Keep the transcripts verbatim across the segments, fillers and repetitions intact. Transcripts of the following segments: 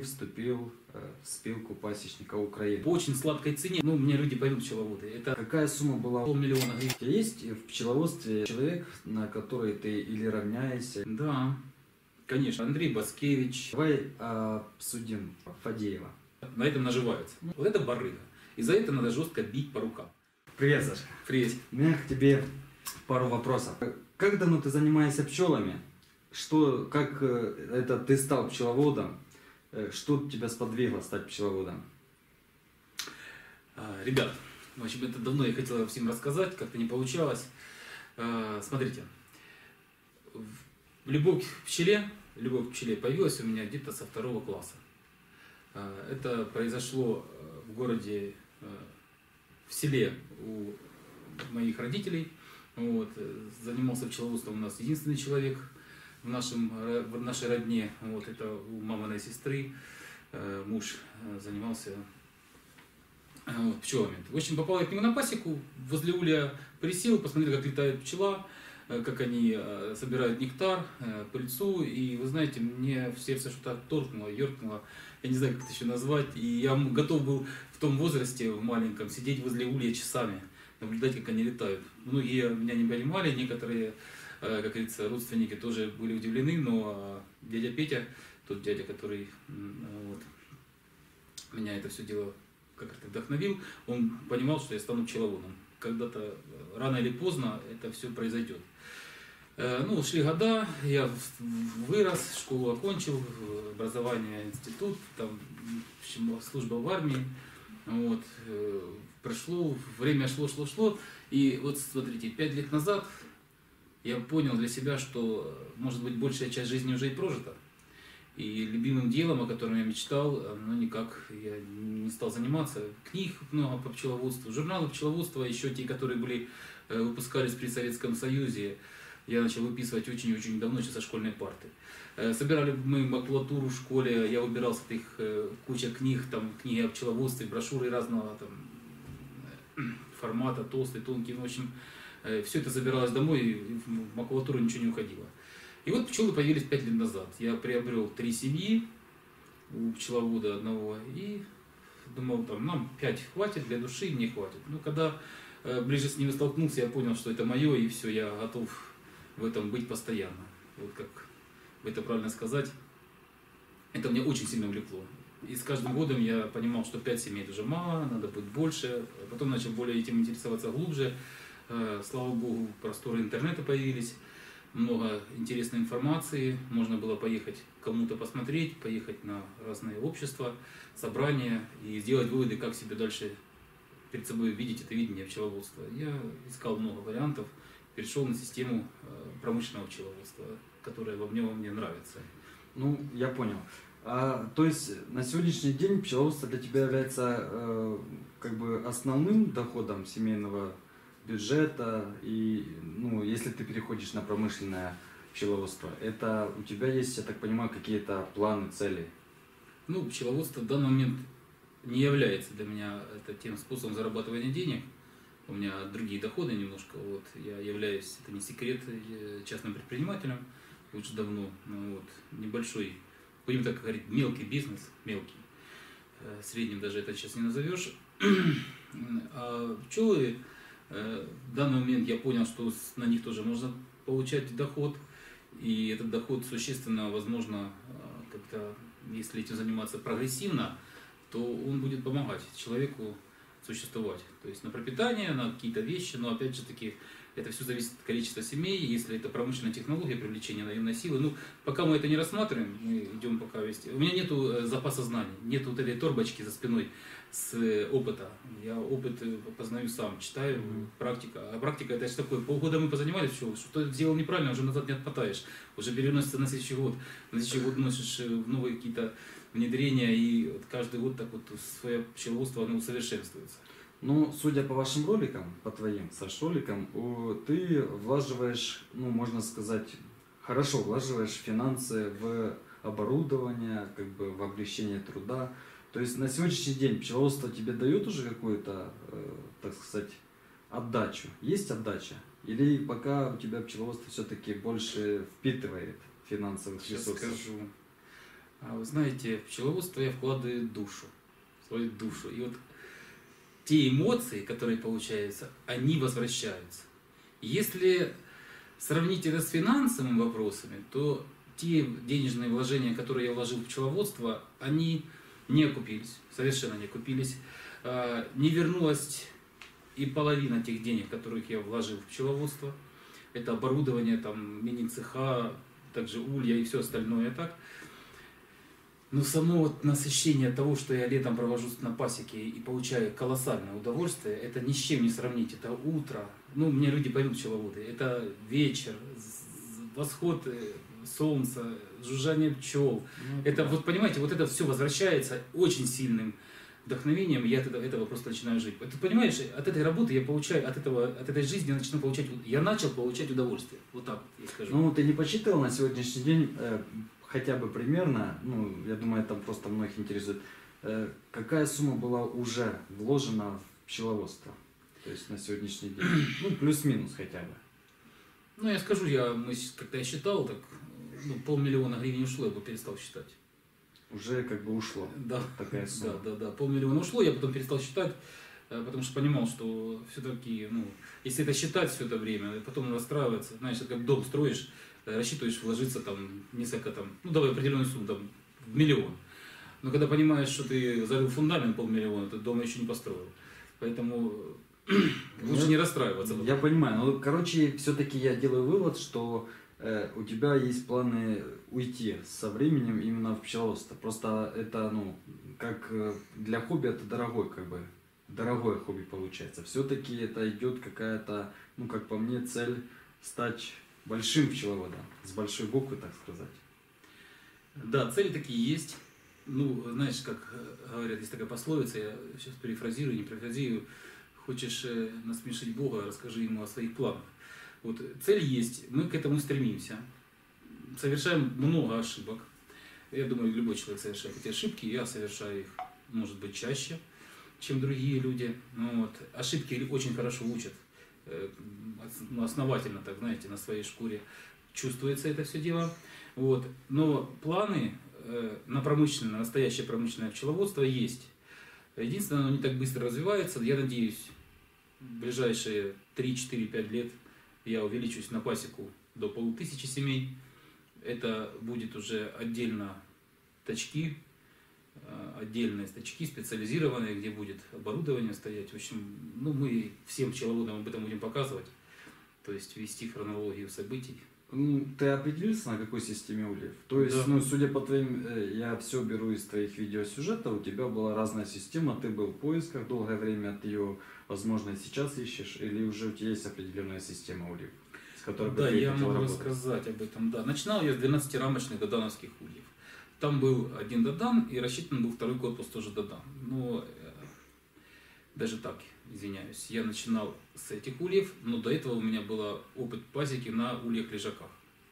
вступил в спилку пасечников Украины? По очень сладкой цене. Ну, мне люди пойдут пчеловоды. Это Какая сумма была? полмиллиона гривен. У тебя есть в пчеловодстве человек, на который ты или равняешься? Да, конечно. Андрей Баскевич. Давай обсудим Фадеева. На этом наживаются. Вот это барыга. И за это надо жестко бить по рукам. Привет, Саша. Привет. У меня к тебе пару вопросов. Как давно ты занимаешься пчелами? Что, как это ты стал пчеловодом? Что тебя сподвигло стать пчеловодом? А, ребят, в общем, это давно я хотел всем рассказать, как-то не получалось. А, смотрите, любовь к пчеле, любовь к пчеле появилась у меня где-то со второго класса. А, это произошло в городе, в селе у моих родителей. Вот, занимался пчеловодством у нас единственный человек в, нашем, в нашей родне. Вот, это у маминой сестры муж занимался вот, пчелами. В общем, попал я к нему на пасеку, возле улья присел, посмотрел, как летает пчела, как они собирают нектар, пыльцу. И вы знаете, мне в сердце что-то торкнуло, ёркнуло. Я не знаю, как это еще назвать. И я готов был в том возрасте, в маленьком, сидеть возле улья часами, наблюдать, как они летают. Многие меня не понимали, некоторые, как говорится, родственники тоже были удивлены, но дядя Петя, тот дядя, который вот, меня это все дело как-то вдохновил, он понимал, что я стану пчеловодом. Когда-то, рано или поздно, это все произойдет. Ну, шли года, я вырос, школу окончил, образование, институт, там, служба в армии. Вот. Прошло, время шло, шло, шло. И вот смотрите, пять лет назад я понял для себя, что, может быть, большая часть жизни уже и прожита. И любимым делом, о котором я мечтал, ну никак я не стал заниматься. Книг много по пчеловодству, журналы пчеловодства, еще те, которые были, выпускались при Советском Союзе, я начал выписывать очень-очень давно, еще со школьной парты. Собирали мы макулатуру в школе, я выбирал с этих куча книг, там книги о пчеловодстве, брошюры разного там, формата, толстый, тонкий, в общем, все это забиралось домой, и в макулатуру ничего не уходило. И вот пчелы появились пять лет назад. Я приобрел три семьи у пчеловода одного и думал, там, нам пять хватит для души, мне хватит. Ну, когда э, ближе с ними столкнулся, я понял, что это мое, и все, я готов в этом быть постоянно. Вот как бы это правильно сказать, это мне очень сильно влекло. И с каждым годом я понимал, что пять семей это уже мало, надо быть больше. Потом начал более этим интересоваться глубже. Э, слава богу, просторы интернета появились. Много интересной информации, можно было поехать кому-то посмотреть, поехать на разные общества, собрания и сделать выводы, как себе дальше перед собой видеть это видение пчеловодства. Я искал много вариантов, перешел на систему промышленного пчеловодства, которая во мне, во мне нравится. Ну, я понял. А, то есть на сегодняшний день пчеловодство для тебя является э, как бы основным доходом семейного бюджета, и, ну, если ты переходишь на промышленное пчеловодство, это у тебя есть, я так понимаю, какие-то планы, цели? Ну, пчеловодство в данный момент не является для меня это тем способом зарабатывания денег. У меня другие доходы немножко. Вот. Я являюсь, это не секрет, частным предпринимателем уже давно. Ну, вот, небольшой, будем так говорить, мелкий бизнес, мелкий. Средним даже это сейчас не назовешь. А пчелы, в данный момент я понял, что на них тоже можно получать доход, и этот доход существенно, возможно, как-то, если этим заниматься прогрессивно, то он будет помогать человеку существовать. То есть на пропитание, на какие-то вещи, но опять же таки это все зависит от количества семей, если это промышленная технология привлечения наемной силы. Ну, пока мы это не рассматриваем, мы идем пока вести. У меня нету запаса знаний, нету вот этой торбочки за спиной с опыта. Я опыт познаю сам, читаю, mm-hmm. практика. А практика это же такое, полгода мы позанимались, что что-то сделал неправильно, уже назад не отмотаешь. Уже переносится на следующий год. На следующий год носишь новые какие-то внедрения, и вот каждый год так вот свое пчеловодство оно усовершенствуется. Ну, судя по вашим роликам, по твоим, Саш, роликам, ты влаживаешь, ну, можно сказать, хорошо влаживаешь финансы в оборудование, как бы в облегчение труда. То есть на сегодняшний день пчеловодство тебе дает уже какую-то, э, так сказать, отдачу? Есть отдача? Или пока у тебя пчеловодство все-таки больше впитывает финансовых Сейчас ресурсов? скажу. А вы знаете, в пчеловодство я вкладываю душу, свою душу. И вот те эмоции, которые получаются, они возвращаются. Если сравнить это с финансовыми вопросами, то те денежные вложения, которые я вложил в пчеловодство, они не окупились, совершенно не окупились. Не вернулась и половина тех денег, которых я вложил в пчеловодство. Это оборудование, там, мини-цеха, также улья и все остальное так. Но само вот насыщение того, что я летом провожу на пасеке и получаю колоссальное удовольствие, это ни с чем не сравнить. Это утро, ну, мне люди поют пчеловоды, это вечер, восход солнца, жужжание пчел. Ну, это, да. Вот понимаете, вот это все возвращается очень сильным вдохновением, и я от этого, этого просто начинаю жить. Ты понимаешь, от этой работы я получаю, от, этого, от этой жизни я начну получать, я начал получать удовольствие. Вот так вот я скажу. Ну, ты не посчитал на сегодняшний день, э, хотя бы примерно, ну, я думаю, это просто многих интересует, э, какая сумма была уже вложена в пчеловодство? То есть на сегодняшний день. Ну, плюс-минус хотя бы. Ну, я скажу, я, мы, когда я считал, так ну, полмиллиона гривен ушло, я бы перестал считать. Уже как бы ушло. Да, такая сумма. Да, да, да. Полмиллиона ушло, я потом перестал считать, потому что понимал, что все-таки, ну, если это считать все это время, потом расстраиваться, знаешь, это как дом строишь, рассчитываешь вложиться там несколько там, ну давай определенную сумму, там, в миллион. Но когда понимаешь, что ты залил фундамент полмиллиона, ты дома еще не построил. Поэтому лучше я, не расстраиваться. Я потом. Понимаю, но короче, все-таки я делаю вывод, что у тебя есть планы уйти со временем именно в пчеловодство. Просто это, ну, как для хобби это дорогой, как бы, дорогое хобби получается. Все-таки это идет какая-то, ну, как по мне, цель стать большим пчеловодом, с большой буквы, так сказать. Да, цели такие есть. Ну, знаешь, как говорят, есть такая пословица, я сейчас перефразирую, не перефразирую. Хочешь насмешить Бога, расскажи ему о своих планах. Вот, цель есть, мы к этому стремимся, совершаем много ошибок. Я думаю, любой человек совершает эти ошибки, я совершаю их, может быть, чаще, чем другие люди. Ну, вот. Ошибки очень хорошо учат, основательно, так знаете, на своей шкуре чувствуется это все дело. Вот. Но планы на промышленное, на настоящее промышленное пчеловодство есть. Единственное, оно не так быстро развивается. Я надеюсь, в ближайшие три-четыре-пять лет я увеличусь на пасеку до полутысячи семей. Это будет уже отдельно точки, отдельные точки специализированные, где будет оборудование стоять. В общем, ну, мы всем пчеловодам об этом будем показывать, то есть вести хронологию событий. Ну, ты определился, на какой системе ульев? То есть, да. Ну, судя по твоим, я все беру из твоих видеосюжетов, у тебя была разная система, ты был в поисках долгое время, ты ее, возможно, сейчас ищешь, или уже у тебя есть определенная система ульев, с которой да, ты я могу работать? Рассказать об этом, да. Начинал я с двенадцатирамочных додановских ульев. Там был один додан и рассчитан был второй корпус тоже додан. Но э, даже так, извиняюсь, я начинал с этих ульев, но до этого у меня был опыт пасеки на ульях-лежаках.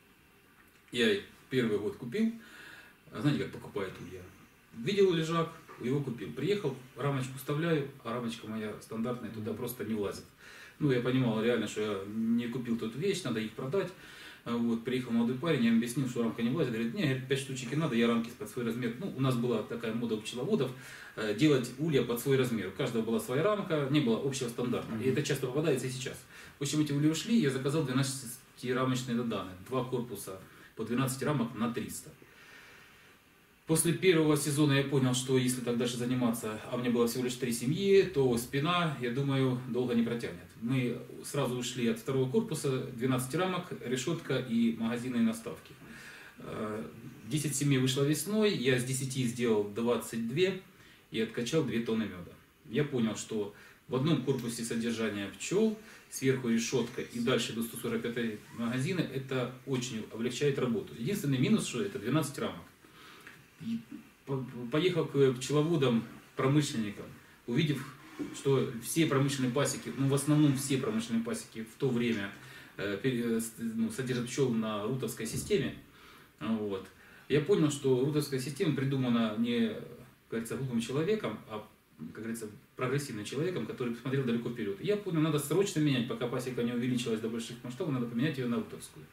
Я первый год купил, знаете, как покупают улья? Видел лежак, его купил. Приехал, рамочку вставляю, а рамочка моя стандартная туда просто не влазит. Ну, я понимал реально, что я не купил тут вещь, надо их продать. Вот, приехал молодой парень, я ему объяснил, что рамка не влазит. Говорит, не, пять штучек и надо, я рамки под свой размер. Ну, у нас была такая мода у пчеловодов, делать улья под свой размер. У каждого была своя рамка, не было общего стандарта. Mm-hmm. И это часто попадается и сейчас. В общем, эти ульи ушли, я заказал двенадцатирамочные доданы. Два корпуса по двенадцать рамок на триста. После первого сезона я понял, что если так дальше заниматься, а мне было всего лишь три семьи, то спина, я думаю, долго не протянет. Мы сразу ушли от второго корпуса, двенадцать рамок, решетка и магазинные наставки. десять семей вышло весной, я с десяти сделал двадцать два и откачал две тонны меда. Я понял, что в одном корпусе содержание пчел, сверху решетка и дальше до сто сорок пятой магазина, это очень облегчает работу. Единственный минус, что это двенадцать рамок. Поехал к пчеловодам, промышленникам, увидев, что все промышленные пасеки, ну в основном все промышленные пасеки в то время э, ну, содержат пчел на рутовской системе. Вот. Я понял, что рутовская система придумана не, как говорится, глупым человеком, а, как говорится, прогрессивным человеком, который посмотрел далеко вперед. Я понял, надо срочно менять, пока пасека не увеличилась до больших масштабов, надо поменять ее на рутовскую.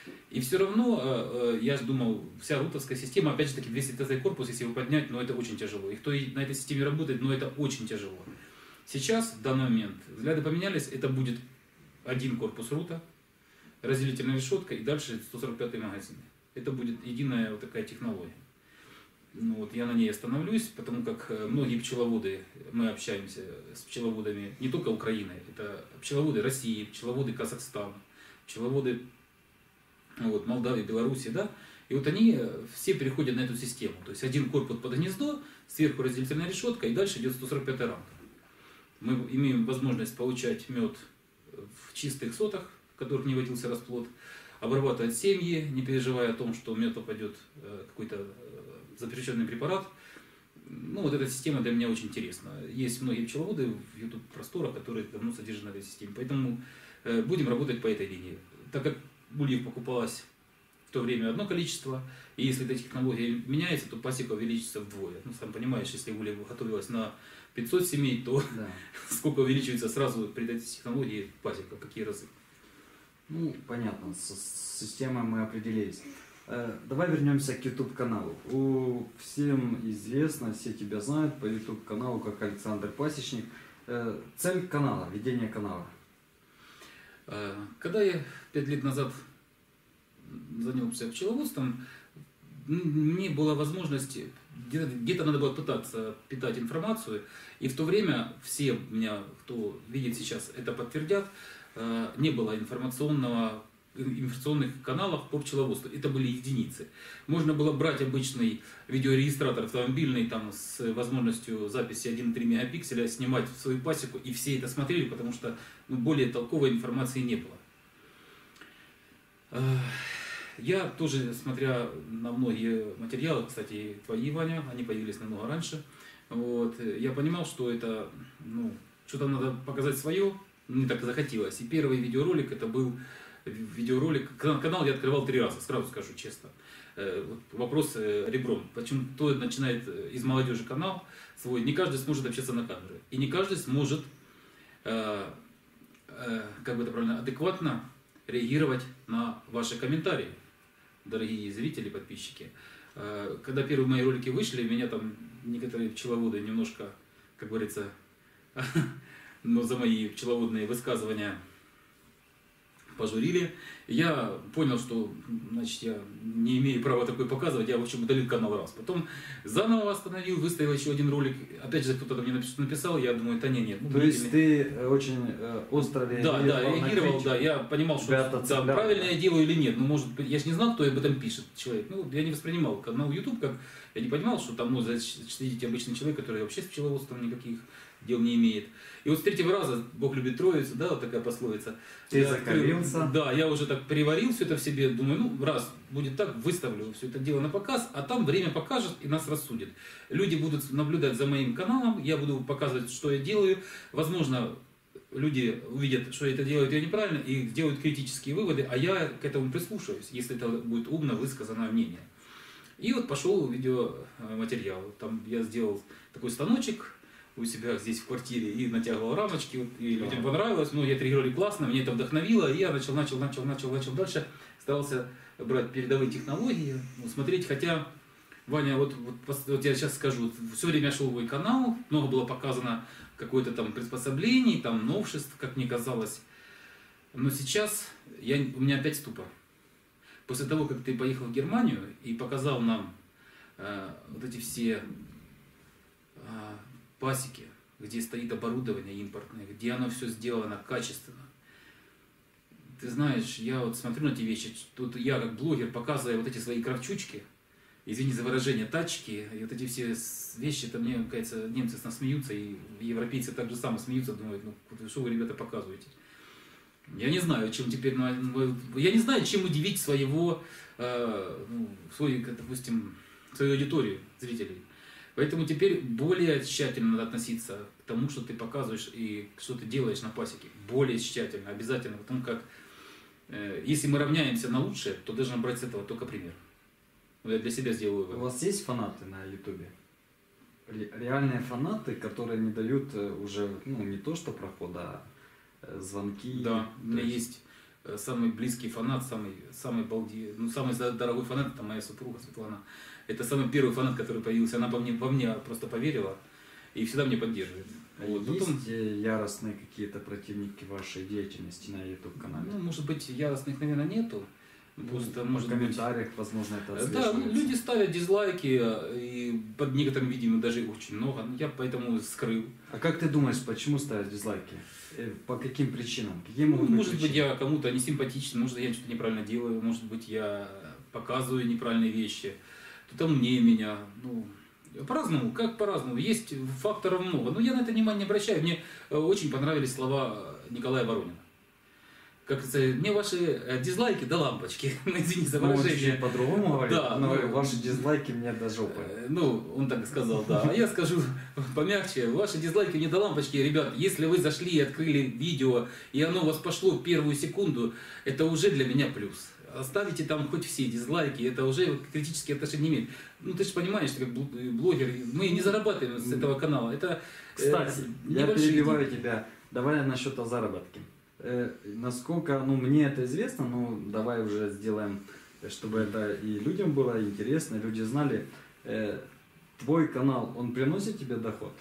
И все равно, я же думал, вся рутовская система, опять же таки, двести тэ корпус, если его поднять, но это очень тяжело. И кто на этой системе работает, но это очень тяжело. Сейчас, в данный момент, взгляды поменялись, это будет один корпус рута, разделительная решетка и дальше сто сорок пятый магазин. Это будет единая вот такая технология. Ну, вот я на ней остановлюсь, потому как многие пчеловоды, мы общаемся с пчеловодами не только Украины, это пчеловоды России, пчеловоды Казахстана, пчеловоды вот, Молдавии, Беларуси, да, и вот они все переходят на эту систему. То есть один корпус под гнездо, сверху разделительная решетка и дальше идет сто сорок пятая рамка. Мы имеем возможность получать мед в чистых сотах, в которых не водился расплод, обрабатывать семьи, не переживая о том, что мед попадет какой-то запрещенный препарат. Ну, вот эта система для меня очень интересна. Есть многие пчеловоды в YouTube-просторах, которые давно содержат на этой системе. Поэтому э, будем работать по этой линии. Так как ульев покупалось в то время одно количество, и если эта технология меняется, то пасека увеличится вдвое. Ну, сам понимаешь, если улья готовилась на пятьсот семей, то да. Сколько увеличивается сразу при этой технологии пасека, какие разы. Ну, понятно, с, с системой мы определились. Давай вернемся к YouTube-каналу. У всем известно, все тебя знают по YouTube-каналу как Александр Пасечник. Цель канала, ведение канала. Когда я пять лет назад занялся пчеловодством, мне была возможность, где-то, где-то надо было пытаться питать информацию. И в то время все меня, кто видит сейчас, это подтвердят, не было информационного информационных каналов по пчеловодству. Это были единицы. Можно было брать обычный видеорегистратор автомобильный там, с возможностью записи один и три мегапикселя, снимать в свою пасеку, и все это смотрели, потому что ну, более толковой информации не было. Я тоже, смотря на многие материалы, кстати, твои, Ваня, они появились намного раньше, вот, я понимал, что это, ну, что-то надо показать свое, мне так захотелось. И первый видеоролик это был видеоролик, канал я открывал три раза, сразу скажу честно. Вопрос ребром. Почему кто начинает из молодежи канал свой, не каждый сможет общаться на камеру. И не каждый сможет, как бы это правильно, адекватно реагировать на ваши комментарии, дорогие зрители, подписчики. Когда первые мои ролики вышли, меня там некоторые пчеловоды немножко, как говорится, но за мои пчеловодные высказывания пожурили. Я понял, что значит, я не имею права такое показывать, я в общем удалил канал раз. Потом заново восстановил, выставил еще один ролик. Опять же, кто-то мне написал, я думаю, это не, нет. Ну, То есть ты очень э, остро реагировал? Да, да, реагировал, да, я понимал, что да, правильно я делаю или нет. Ну, может, я же не знал, кто об этом пишет, человек. Ну, я не воспринимал канал YouTube, как я не понимал, что там может следить обычный человек, который вообще с пчеловодством никаких дел не имеет. И вот с третьего раза, Бог любит троицу, да, вот такая пословица. Ты закалился. Да, я уже так переварил все это в себе, думаю, ну, раз будет так, выставлю все это дело на показ, а там время покажет и нас рассудит. Люди будут наблюдать за моим каналом, я буду показывать, что я делаю. Возможно, люди увидят, что я это делаю я неправильно, и делают критические выводы, а я к этому прислушаюсь, если это будет умно высказанное мнение. И вот пошел видеоматериал. Там я сделал такой станочек у себя здесь в квартире и натягивал рамочки, и людям понравилось, многие отреагировали классно, мне это вдохновило, и я начал, начал, начал, начал, начал дальше, старался брать передовые технологии, смотреть, хотя, Ваня, вот, вот, вот я сейчас скажу, все время шел мой канал, много было показано какое-то там приспособлений, там новшеств, как мне казалось, но сейчас я, у меня опять ступор. После того, как ты поехал в Германию и показал нам э, вот эти все э, пасеки, где стоит оборудование импортное, где оно все сделано качественно. Ты знаешь, я вот смотрю на эти вещи, тут я как блогер показываю вот эти свои кравчучки, извини за выражение, тачки, и вот эти все вещи, это мне кажется, немцы с нас смеются, и европейцы так же само смеются, думают, ну что вы, ребята, показываете. Я не знаю, чем теперь, я не знаю, чем удивить своего, ну, свою, допустим, свою аудиторию зрителей. Поэтому теперь более тщательно надо относиться к тому, что ты показываешь и что ты делаешь на пасеке. Более тщательно, обязательно. Потому как, э, если мы равняемся на лучшее, то должны брать с этого только пример. Я для себя сделаю вывод. У вас есть фанаты на ютубе? Реальные фанаты, которые не дают уже, ну, не то что прохода, а звонки? Да, у меня есть э, самый близкий фанат, самый, самый, балди, ну, самый дорогой фанат, это моя супруга Светлана. Это самый первый фанат, который появился. Она во мне, во мне просто поверила и всегда мне поддерживает. Вот. Есть Потом, яростные какие-то противники вашей деятельности на YouTube-канале? ну, может быть, яростных, наверное, нету. Просто, Ну, может в комментариях, быть, возможно, это да, отслеживается. люди ставят дизлайки, и под некоторым видео даже очень много. Я поэтому скрыл. А как ты думаешь, почему ставят дизлайки? По каким причинам? Какие могут Ну, быть может быть, причины? я кому-то не симпатичен, может, я что-то неправильно делаю, может быть, я показываю неправильные вещи, кто-то умнее меня. Ну, по-разному, как по-разному. Есть факторов много. Но я на это внимание не обращаю. Мне очень понравились слова Николая Воронина. Как говорится, мне ваши дизлайки до лампочки, извини за выражение. Ну, по-другому говорит, да, но ну, ваши дизлайки мне до жопы. Ну, он так сказал, да. А я скажу помягче, ваши дизлайки мне до лампочки. Ребят, если вы зашли и открыли видео, и оно у вас пошло в первую секунду, это уже для меня плюс. Оставите там хоть все дизлайки, это уже критические отношения не имеет. Ну, ты же понимаешь, что как блогер, мы не зарабатываем с этого канала. Это, Кстати, э, я перебиваю деньги. тебя. Давай насчет о заработке. Э, насколько, ну, мне это известно, ну, давай уже сделаем, чтобы это и людям было интересно, люди знали. Э, твой канал, он приносит тебе доход?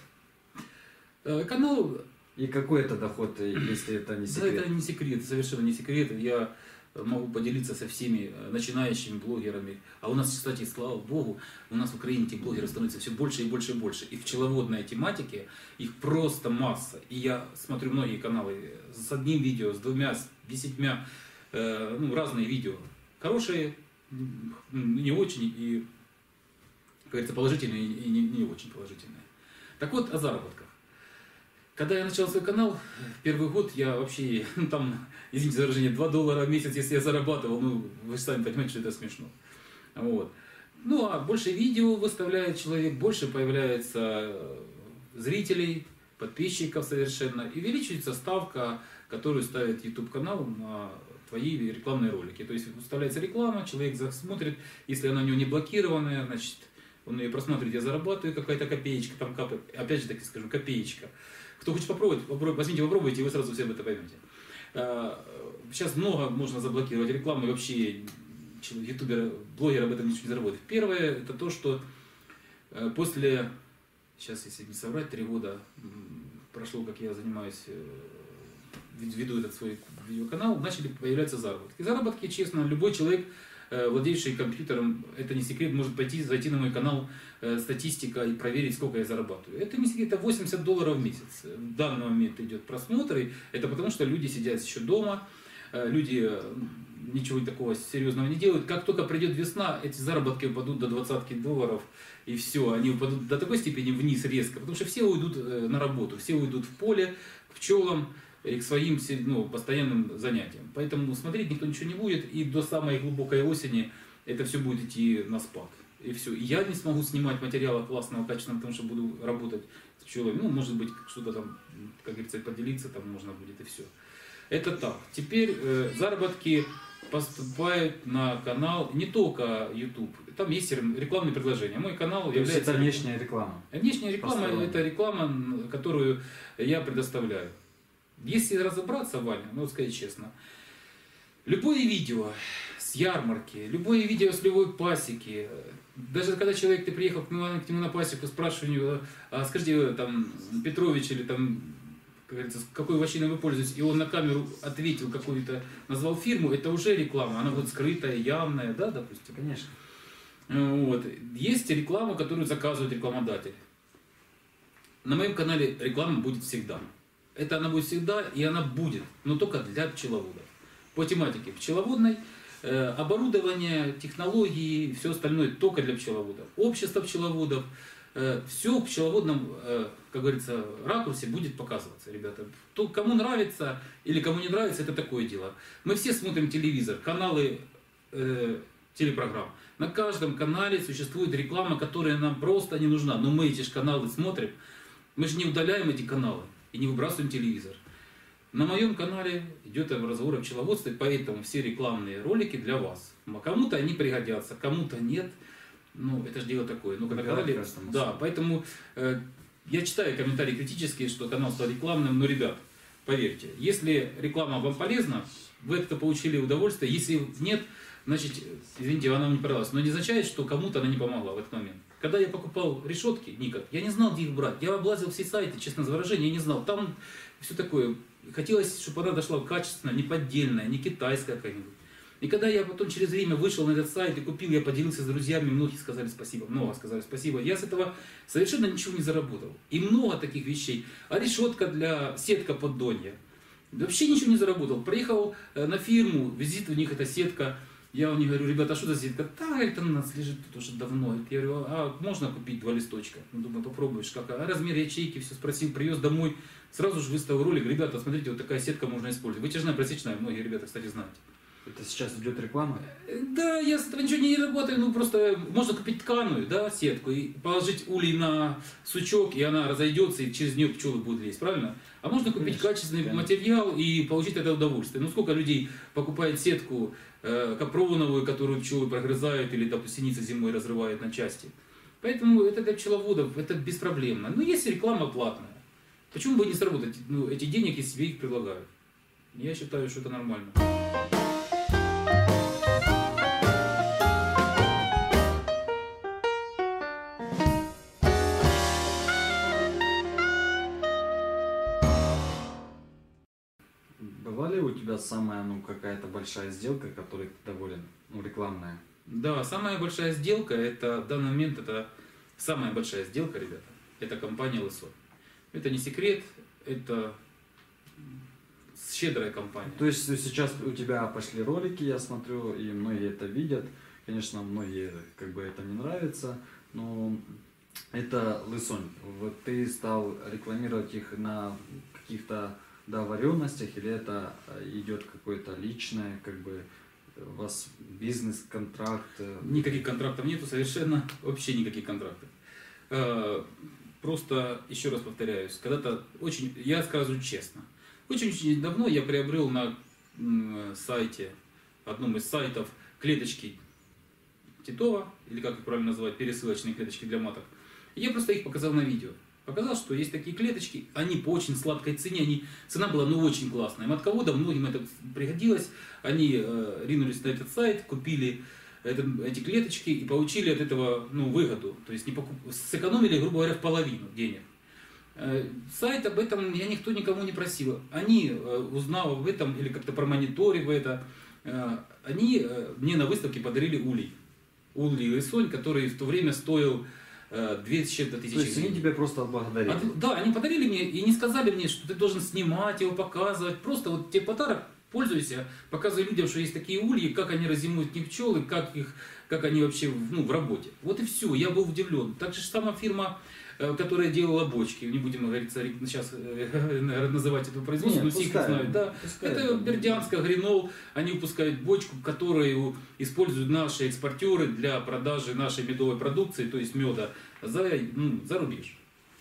Э, канал... И какой это доход, если это не секрет? Да, это не секрет, совершенно не секрет. Я могу поделиться со всеми начинающими блогерами. А у нас, кстати, слава богу, у нас в Украине этих блогеров становится все больше и больше и больше. И в пчеловодной тематике их просто масса. И я смотрю многие каналы с одним видео, с двумя, с десятьмя, э, ну, разные видео. Хорошие, не очень, и, как говорится, положительные и не, не очень положительные. Так вот, о заработках. Когда я начал свой канал, в первый год я вообще, ну там, извините за выражение, два доллара в месяц, если я зарабатывал, ну, вы же сами понимаете, что это смешно. Вот. Ну, а больше видео выставляет человек, больше появляется зрителей, подписчиков совершенно, и увеличивается ставка, которую ставит YouTube-канал на твои рекламные ролики. То есть выставляется реклама, человек смотрит, если она у него не блокированная, значит, он ее просматривает, я зарабатываю, какая-то копеечка там капает, опять же так скажу, копеечка. Кто хочет попробовать, попробуйте, возьмите, попробуйте, и вы сразу все об этом поймете. Сейчас много можно заблокировать рекламу, и вообще ютуберы, блогеры об этом ничего не заработают. Первое, это то, что после, сейчас если не соврать, три года прошло, как я занимаюсь, веду этот свой видеоканал, начали появляться заработки. Заработки, честно, любой человек, владеющий компьютером, это не секрет, может пойти, зайти на мой канал, э, статистика и проверить, сколько я зарабатываю. Это не секрет, это восемьдесят долларов в месяц. В данный момент идет просмотр, это потому что люди сидят еще дома, э, люди ничего такого серьезного не делают. Как только придет весна, эти заработки упадут до двадцатки долларов, и все, они упадут до такой степени вниз резко, потому что все уйдут э, на работу, все уйдут в поле, к пчелам, и к своим, ну, постоянным занятиям. Поэтому смотреть никто ничего не будет, и до самой глубокой осени это все будет идти на спад. И все. И я не смогу снимать материала классного, качественного, потому что буду работать с пчелами. Ну, может быть, что-то там, как говорится, поделиться там можно будет, и все. Это так. Теперь э, заработки поступают на канал, не только YouTube. Там есть рекламные предложения. Мой канал То является... есть это внешняя реклама? Внешняя реклама, это реклама, которую я предоставляю. Если разобраться, Ваня, ну сказать честно, любое видео с ярмарки, любое видео с любой пасеки, даже когда человек, ты приехал к нему, к нему на пасеку, спрашиваю него, а скажите, там, Петрович или там, как говорится, какой вощиной вы пользуетесь, и он на камеру ответил какую-то, назвал фирму, это уже реклама, она будет скрытая, явная, да, допустим? Конечно. Вот. Есть реклама, которую заказывает рекламодатель. На моем канале реклама будет всегда. Это она будет всегда, и она будет, но только для пчеловодов. По тематике пчеловодной, э, оборудование, технологии, все остальное только для пчеловодов. Общество пчеловодов, э, все в пчеловодном, э, как говорится, ракурсе будет показываться, ребята. То, кому нравится или кому не нравится, это такое дело. Мы все смотрим телевизор, каналы э, телепрограмм. На каждом канале существует реклама, которая нам просто не нужна. Но мы эти же каналы смотрим, мы же не удаляем эти каналы и не выбрасываем телевизор. На моем канале идет разговор о пчеловодстве, поэтому все рекламные ролики для вас. Кому-то они пригодятся, кому-то нет. Ну, это же дело такое. Ну, на канале, да, поэтому э, я читаю комментарии критические, что канал стал рекламным, но, ребят, поверьте, если реклама вам полезна, вы от этого получили удовольствие. Если нет, значит, извините, она не продалась. Но не означает, что кому-то она не помогла в этот момент. Когда я покупал решетки Nikon, я не знал, где их брать. Я облазил все сайты, честно, за выражение, я не знал. Там все такое. Хотелось, чтобы она дошла качественная, не поддельная, не китайская какая-нибудь. И когда я потом через время вышел на этот сайт и купил, я поделился с друзьями, многие сказали спасибо, много сказали спасибо. Я с этого совершенно ничего не заработал. И много таких вещей. А решетка для сетка поддонья. Вообще ничего не заработал. Приехал на фирму, визит у них эта сетка. Я у них говорю, ребята, а что за сетка? Да, это у нас лежит тут уже давно. Я говорю, а можно купить два листочка? Ну, думаю, попробуешь. Как? А размер ячейки, все спросил, привез домой. Сразу же выставил ролик. Ребята, смотрите, вот такая сетка можно использовать. Вытяжная, просечная. Многие ребята, кстати, знают. Это сейчас идет реклама? Да, я с этого ничего не работаю, ну просто можно купить тканую, да, сетку и положить улей на сучок, и она разойдется, и через нее пчелы будут лезть, правильно? А можно купить конечно, качественный конечно. материал и получить это удовольствие. Ну сколько людей покупает сетку э, капроновую, которую пчелы прогрызают, или, допустим, синица зимой разрывает на части. Поэтому это для пчеловодов, это беспроблемно. Но есть реклама платная. Почему бы не сработать ну, эти денег, если себе их предлагают? Я считаю, что это нормально. Была ли у тебя самая, ну, какая-то большая сделка, которой ты доволен, ну, рекламная? Да, самая большая сделка, это в данный момент, это самая большая сделка, ребята, это компания Лысой. Это не секрет, это щедрая компания. То есть сейчас у тебя пошли ролики, я смотрю, и многие это видят. Конечно, многие как бы это не нравится, но это Лысонь. Вот ты стал рекламировать их на каких-то договоренностях, или это идет какое-то личное, как бы у вас бизнес-контракт? Никаких контрактов нету, совершенно вообще никаких контрактов. Просто, еще раз повторяюсь, когда-то очень, я скажу честно, очень-очень давно я приобрел на сайте, одном из сайтов, клеточки Титова, или как их правильно называть, пересылочные клеточки для маток. И я просто их показал на видео. Показал, что есть такие клеточки, они по очень сладкой цене, они, цена была ну очень классная. Матководам многим это пригодилось, они э, ринулись на этот сайт, купили это, эти клеточки и получили от этого ну, выгоду. То есть не покуп... сэкономили, грубо говоря, в половину денег. Э, сайт об этом я никто никому не просил. Они, э, узнав об этом или как-то промониторив это, э, они э, мне на выставке подарили улей. Улей Лысонь, который в то время стоил две с чем-то тысячи. То есть они тебя просто отблагодарили? От, да, они подарили мне и не сказали мне, что ты должен снимать его, показывать. Просто вот тебе подарок, пользуйся, показывай людям, что есть такие ульи, как они раззимуют не пчелы, как, их, как они вообще ну, в работе. Вот и все, я был удивлен. Так же сама фирма, которая делала бочки, не будем говорить, сейчас называть это производство, но все их знают. Да. Это Бердянская, Гринол, они выпускают бочку, которую используют наши экспортеры для продажи нашей медовой продукции, то есть меда, за, ну, за рубеж.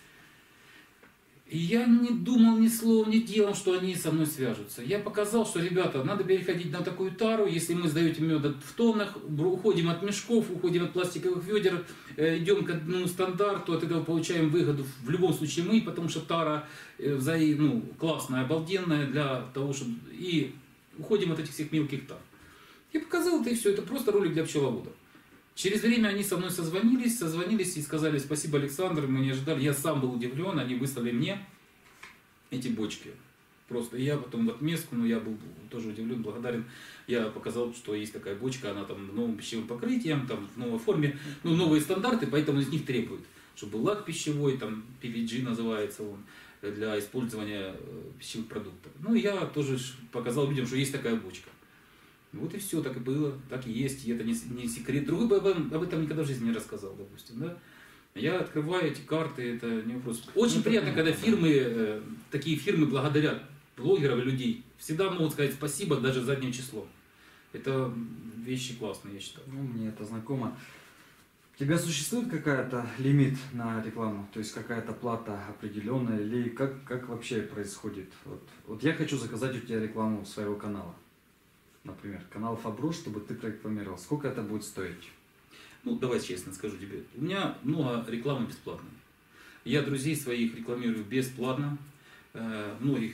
И я не думал ни словом, ни делом, что они со мной свяжутся. Я показал, что, ребята, надо переходить на такую тару, если мы сдаете мед в тоннах, уходим от мешков, уходим от пластиковых ведер, идем к одному стандарту, от этого получаем выгоду в любом случае мы, потому что тара ну, классная, обалденная для того, чтобы... И уходим от этих всех мелких тар. Я показал это и все, это просто ролик для пчеловодов. Через время они со мной созвонились, созвонились и сказали: спасибо, Александр, мы не ожидали. Я сам был удивлен, они выслали мне эти бочки. Просто и я потом в отместку, но я был тоже удивлен, благодарен. Я показал, что есть такая бочка, она там в новом пищевом покрытии, там в новой форме, ну новые стандарты, поэтому из них требуют, чтобы был лак пищевой, там пи ви джи называется он, для использования пищевых продуктов. Ну и я тоже показал людям, что есть такая бочка. Вот и все, так и было, так и есть, и это не, не секрет. Другой бы об, об этом никогда в жизни не рассказал, допустим, да. Я открываю эти карты, это не вопрос. Очень ну, приятно, когда фирмы, э, такие фирмы благодарят блогеров и людей. Всегда могут сказать спасибо даже задним числом. Это вещи классные, я считаю. Ну, мне это знакомо. У тебя существует какая-то лимит на рекламу? То есть какая-то плата определенная? Или как, как вообще происходит? Вот, вот я хочу заказать у тебя рекламу своего канала. Например, канал Фабро, чтобы ты прорекламировал. Сколько это будет стоить? Ну, давай честно скажу тебе. У меня много рекламы бесплатной. Я друзей своих рекламирую бесплатно. Многих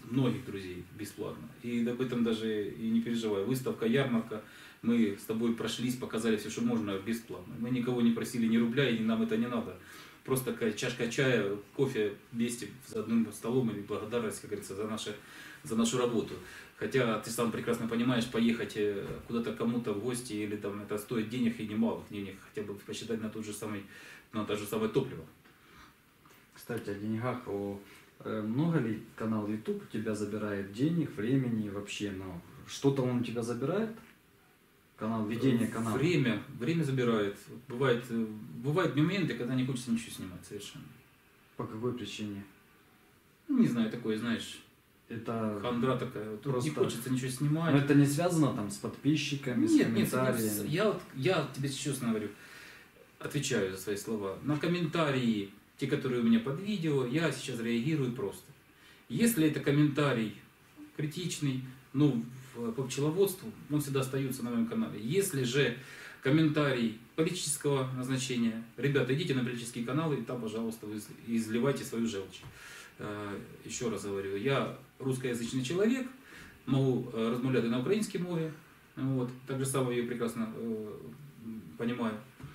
многих друзей бесплатно. И об этом даже и не переживай. Выставка, ярмарка, мы с тобой прошлись, показали все, что можно бесплатно. Мы никого не просили ни рубля, и нам это не надо. Просто такая чашка чая, кофе вместе за одним столом и благодарность, как говорится, за, наше, за нашу работу. Хотя ты сам прекрасно понимаешь, поехать куда-то кому-то в гости, или там это стоит денег и немалых денег, хотя бы посчитать на тот же самый, на то же самое топливо. Кстати, о деньгах. О, много ли канал YouTube у тебя забирает денег, времени вообще? Ну, что-то он у тебя забирает? Канал, ведение канала? Время, время забирает. Бывает, бывают моменты, когда не хочется ничего снимать совершенно. По какой причине? Ну, не знаю, такое, знаешь, это хандра такая. Тут просто... не хочется ничего снимать. Но это не связано там с подписчиками, нет, с комментариями? Нет, я, вот, я тебе честно говорю, отвечаю за свои слова. На комментарии, те, которые у меня под видео, я сейчас реагирую просто. Если это комментарий критичный, ну, по пчеловодству, он всегда остается на моем канале. Если же комментарий политического назначения, ребята, идите на политические каналы, и там, пожалуйста, вы изливайте свою желчь. Еще раз говорю, я русскоязычный человек, могу размовлять и на украинской мове, вот, так же самое я прекрасно э, понимаю.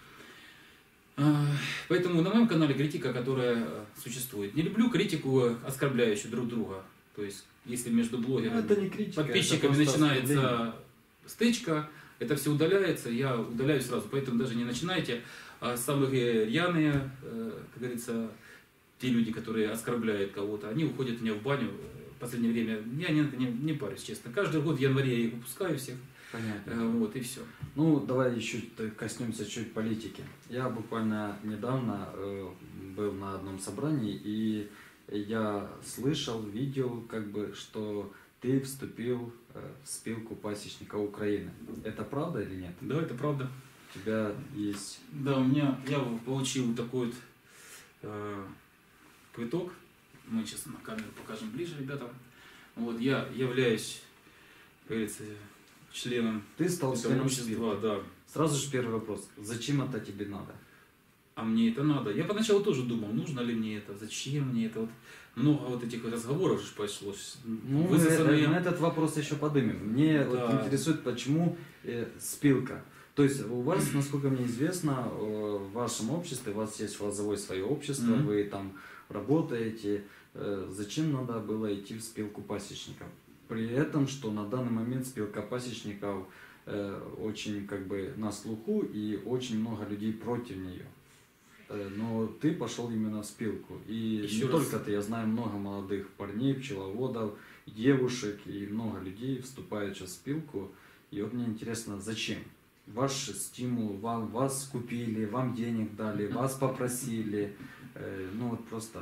Поэтому на моем канале критика, которая существует. Не люблю критику, оскорбляющую друг друга. То есть, если между блогерами, это не критика, подписчиками начинается стычка, это все удаляется, я удаляю сразу. Поэтому даже не начинайте. А самые рьяные, как говорится, те люди, которые оскорбляют кого-то, они уходят у меня в баню. В последнее время я не, не, не парюсь, честно. Каждый год в январе я их выпускаю всех. Понятно. Вот и все. Ну, давай еще коснемся чуть политики. Я буквально недавно э, был на одном собрании, и я слышал, видел, как бы, что ты вступил э, в спилку пасечника Украины. Это правда или нет? Да, это правда. У тебя есть... Да, у меня, я получил такой вот э, квиток. Мы сейчас на камеру покажем ближе, ребята. Вот, я являюсь, как говорится, членом Ты стал этого членом общества, да. Сразу же первый вопрос. Зачем это тебе надо? А мне это надо. Я поначалу тоже думал, нужно ли мне это, зачем мне это. Вот много вот этих разговоров же пошло. Ну, Высосанные... на этот вопрос еще подымем. Мне да. вот интересует, почему э, спилка. То есть у вас, насколько мне известно, в вашем обществе, у вас есть лозовое свое общество, mm-hmm. вы там работаете. Э, зачем надо было идти в спилку пасечников? При этом, что на данный момент спилка пасечников э, очень как бы на слуху и очень много людей против нее. Э, но ты пошел именно в спилку. И Еще не раз. только ты, я знаю много молодых парней, пчеловодов, девушек и много людей вступают сейчас в спилку. И вот мне интересно, зачем? Ваш стимул, вам, вас купили, вам денег дали, вас попросили. Э, ну вот просто...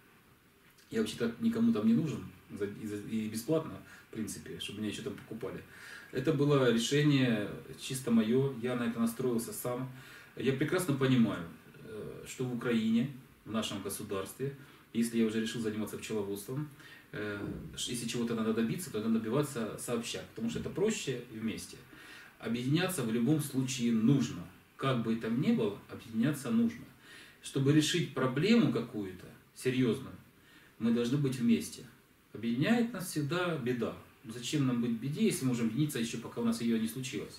Я вообще-то никому там не нужен и бесплатно, в принципе, чтобы меня еще там покупали. Это было решение чисто мое, я на это настроился сам. Я прекрасно понимаю, что в Украине, в нашем государстве, если я уже решил заниматься пчеловодством, если чего-то надо добиться, то надо добиваться сообща, потому что это проще и вместе. Объединяться в любом случае нужно. Как бы там ни было, объединяться нужно. Чтобы решить проблему какую-то, серьезную, мы должны быть вместе. Объединяет нас всегда беда. Зачем нам быть в беде, если мы можем объединиться еще, пока у нас ее не случилось?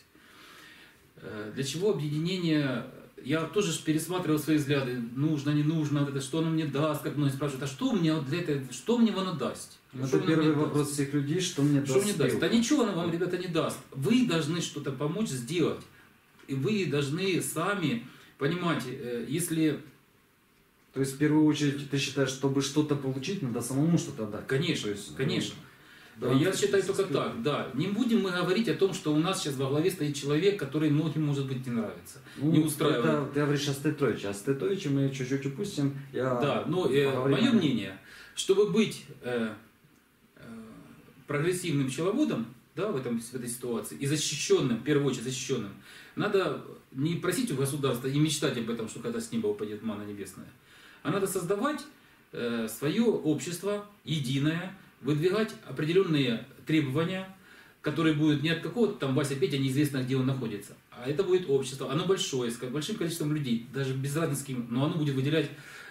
Для чего объединение? Я тоже пересматривал свои взгляды. Нужно, не нужно, это что оно мне даст, как многие спрашивают, а что мне для этого, что мне оно даст? Это что первый вопрос даст? Всех людей, что мне что даст. Мне даст? Да ничего оно вам, ребята, не даст. Вы должны что-то помочь сделать. И вы должны сами понимать, если... То есть, в первую очередь, ты считаешь, чтобы что-то получить, надо самому что-то дать? Конечно, есть, конечно. Да, я считаю только так, да. Не будем мы говорить о том, что у нас сейчас во главе стоит человек, который многим, может быть, не нравится, ну, не устраивает. Это, ты говоришь о Стетовиче, а Стетовича мы чуть-чуть упустим. Я да, но э, мое мнение, чтобы быть э, э, прогрессивным пчеловодом, да, в, этом, в этой ситуации, и защищенным, в первую очередь защищенным, надо не просить у государства и мечтать об этом, что когда с неба упадет манна небесная, а надо создавать э, свое общество единое, выдвигать определенные требования, которые будут не от какого-то там Вася Петя, неизвестно где он находится, а это будет общество, оно большое, с большим количеством людей, даже без разницы, но оно будет выделять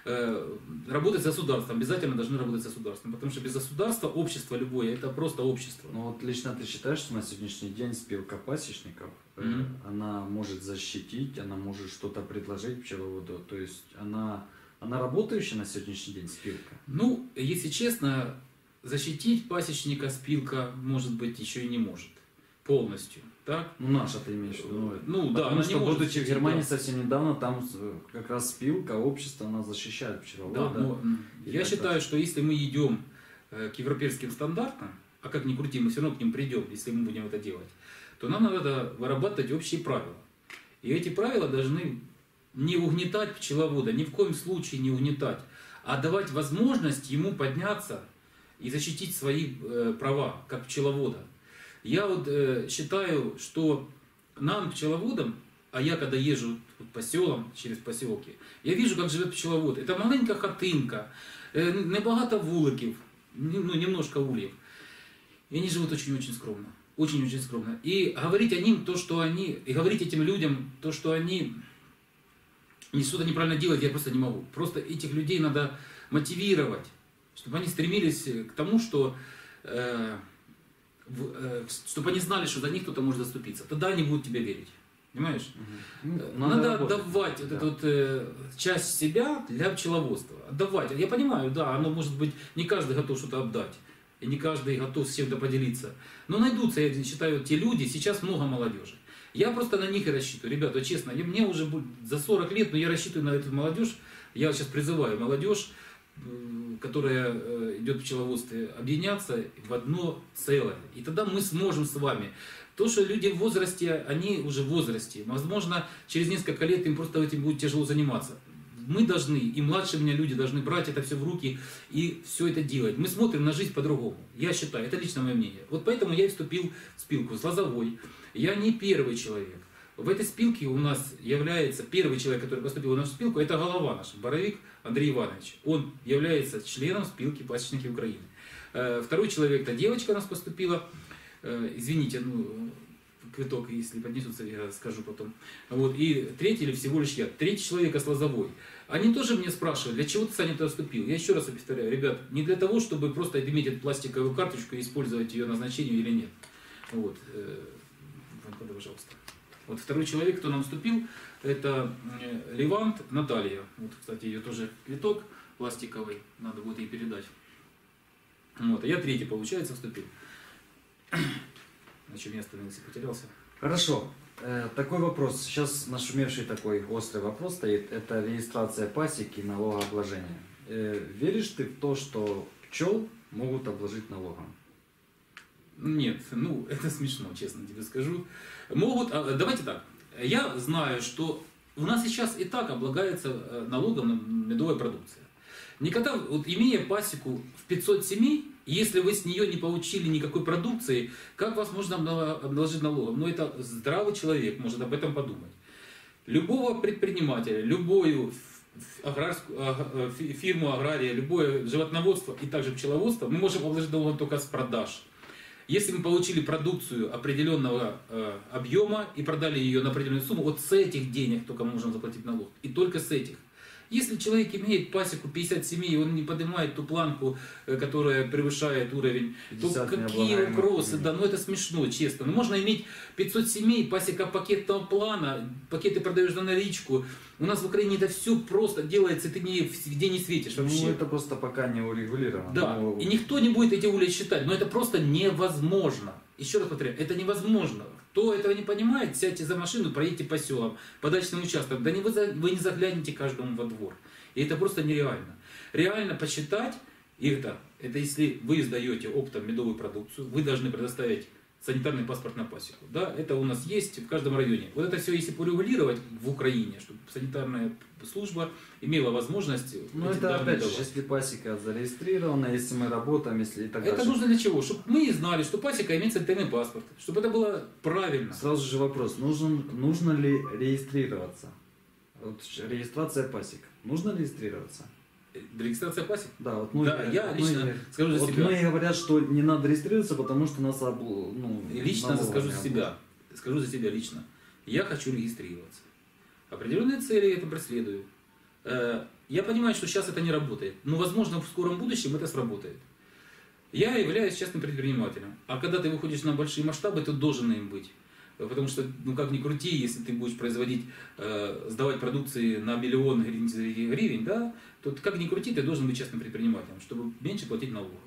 э, работать с государством, обязательно должны работать с государством, потому что без государства общество любое, это просто общество. Ну вот лично ты считаешь, что на сегодняшний день спилка пасечников, Мгм. э, она может защитить, она может что-то предложить пчеловоду, то есть она, она работающая на сегодняшний день спилка? Ну, если честно, защитить пасечника спилка, может быть, еще и не может полностью, так? Ну наша ты имеешь в виду? Ну да, Потому она не что, может будучи в защитить, Германии да. совсем недавно, там э, как раз спилка, общество, она защищает Да, пчеловода. но и я так считаю, далее. что если мы идем э, к европейским стандартам, а как ни крути, мы все равно к ним придем, если мы будем это делать, то нам надо вырабатывать общие правила. И эти правила должны не угнетать пчеловода, ни в коем случае не угнетать, а давать возможность ему подняться и защитить свои э, права, как пчеловода. Я вот э, считаю, что нам, пчеловодам, а я когда езжу по селам, через поселки, я вижу, как живет пчеловод. Это маленька хатинка, э, небагато вуликів, ну, немножко ульев. И они живут очень-очень скромно. Очень-очень скромно. И говорить о ним то, что они, и говорить этим людям то, что они не что-то неправильно делают, я просто не могу. Просто этих людей надо мотивировать, чтобы они стремились к тому, что, э, в, э, чтобы они знали, что за них кто-то может заступиться. Тогда они будут тебе верить. Понимаешь? Мгм. Ну, Надо, работать. отдавать вот Да. эту вот, э, часть себя для пчеловодства. Отдавать. Я понимаю, да, оно может быть, не каждый готов что-то отдать. И не каждый готов с чем-то поделиться. Но найдутся, я считаю, те люди, сейчас много молодежи. Я просто на них и рассчитываю. Ребята, честно, я- мне уже будет за сорок лет, но я рассчитываю на эту молодежь. Я сейчас призываю молодежь, э, которая э, идет в пчеловодстве, объединяться в одно целое. И тогда мы сможем с вами. То, что люди в возрасте, они уже в возрасте. Возможно, через несколько лет им просто этим будет тяжело заниматься. Мы должны, и младшие меня люди должны брать это все в руки и все это делать. Мы смотрим на жизнь по-другому. Я считаю, это лично мое мнение. Вот поэтому я и вступил в спилку с Лозовой. Я не первый человек. В этой спилке у нас является первый человек, который поступил в нашу спилку, это голова наш, Боровик Андрей Иванович. Он является членом спилки пасечники Украины. Э, Второй человек, это девочка у нас поступила. Э, Извините, ну, квиток, если поднесутся, я скажу потом. Вот. И третий или всего лишь я. Третий человек с Лозовой. Они тоже меня спрашивают, для чего ты, Саня, туда вступил? Я еще раз повторяю, ребят, не для того, чтобы просто иметь эту пластиковую карточку и использовать ее назначению или нет. Вот. э, Вань, пожалуйста. Вот второй человек, кто нам вступил, это э, Левант Наталья. Вот, кстати, ее тоже квиток пластиковый, надо будет ей передать. Вот. А я третий, получается, вступил. На чем я остановился, потерялся. Хорошо. Э, Такой вопрос. Сейчас нашумевший такой острый вопрос стоит. Это регистрация пасеки и налогообложение. Э, Веришь ты в то, что пчел могут обложить налогом? Нет, ну это смешно, честно тебе скажу. Могут, а, давайте так. Я знаю, что у нас сейчас и так облагается э, налогом на медовая продукция. Никогда, вот имея пасеку в пятьсот семей, если вы с нее не получили никакой продукции, как вас можно обла- обложить налогом? Ну это здравый человек может об этом подумать. Любого предпринимателя, любую ф- аграрскую, ага, фи- фирму агрария, любое животноводство и также пчеловодство мы можем обложить налогом только с продаж. Если мы получили продукцию определенного э, объема и продали ее на определенную сумму, вот с этих денег только мы можем заплатить налог. И только с этих. Если человек имеет пасеку пятьдесят семей, и он не поднимает ту планку, э, которая превышает уровень, то пятьдесят какие необлагаемых вопросы? семей. Да, ну это смешно, честно. Ну, можно иметь пятьсот семей, пасека пакетного плана, пакеты продаешь на наличку. У нас в Украине это все просто делается, и ты не, где не светишь вообще. Ну, это просто пока не урегулировано. Да, Но- и никто не будет эти ули считать, но это просто невозможно. Еще раз повторяю, это невозможно. Кто этого не понимает, сядьте за машину, проедьте по селам, по дачным участкам, да не вы, за- вы не заглянете каждому во двор. И это просто нереально. Реально посчитать это, это если вы сдаете оптом медовую продукцию, вы должны предоставить санитарный паспорт на пасеку. Да, это у нас есть в каждом районе. Вот это все, если порегулировать в Украине, чтобы санитарная служба имела возможность... Ну эти это данные опять же, давать. если пасека зарегистрирована, если мы работаем, если и так Это далее. нужно для чего? Чтобы мы знали, что пасека имеет санитарный паспорт. Чтобы это было правильно. Сразу же вопрос, нужен, нужно ли регистрироваться? Вот регистрация пасек. Нужно регистрироваться? Регистрация пасек? Да, вот многие, Да, я вот лично многие- скажу за вот себя. многие говорят, что не надо регистрироваться, потому что нас обл- ну, И лично налоговыми скажу за обложат. себя. Скажу за себя лично. Я хочу регистрироваться. Определенные цели я это преследую. Э, Я понимаю, что сейчас это не работает, но, возможно, в скором будущем это сработает. Я являюсь частным предпринимателем, а когда ты выходишь на большие масштабы, ты должен им быть. Потому что, ну как ни крути, если ты будешь производить, э, сдавать продукции на миллион гривен, да, то как ни крути, ты должен быть частным предпринимателем, чтобы меньше платить налогов.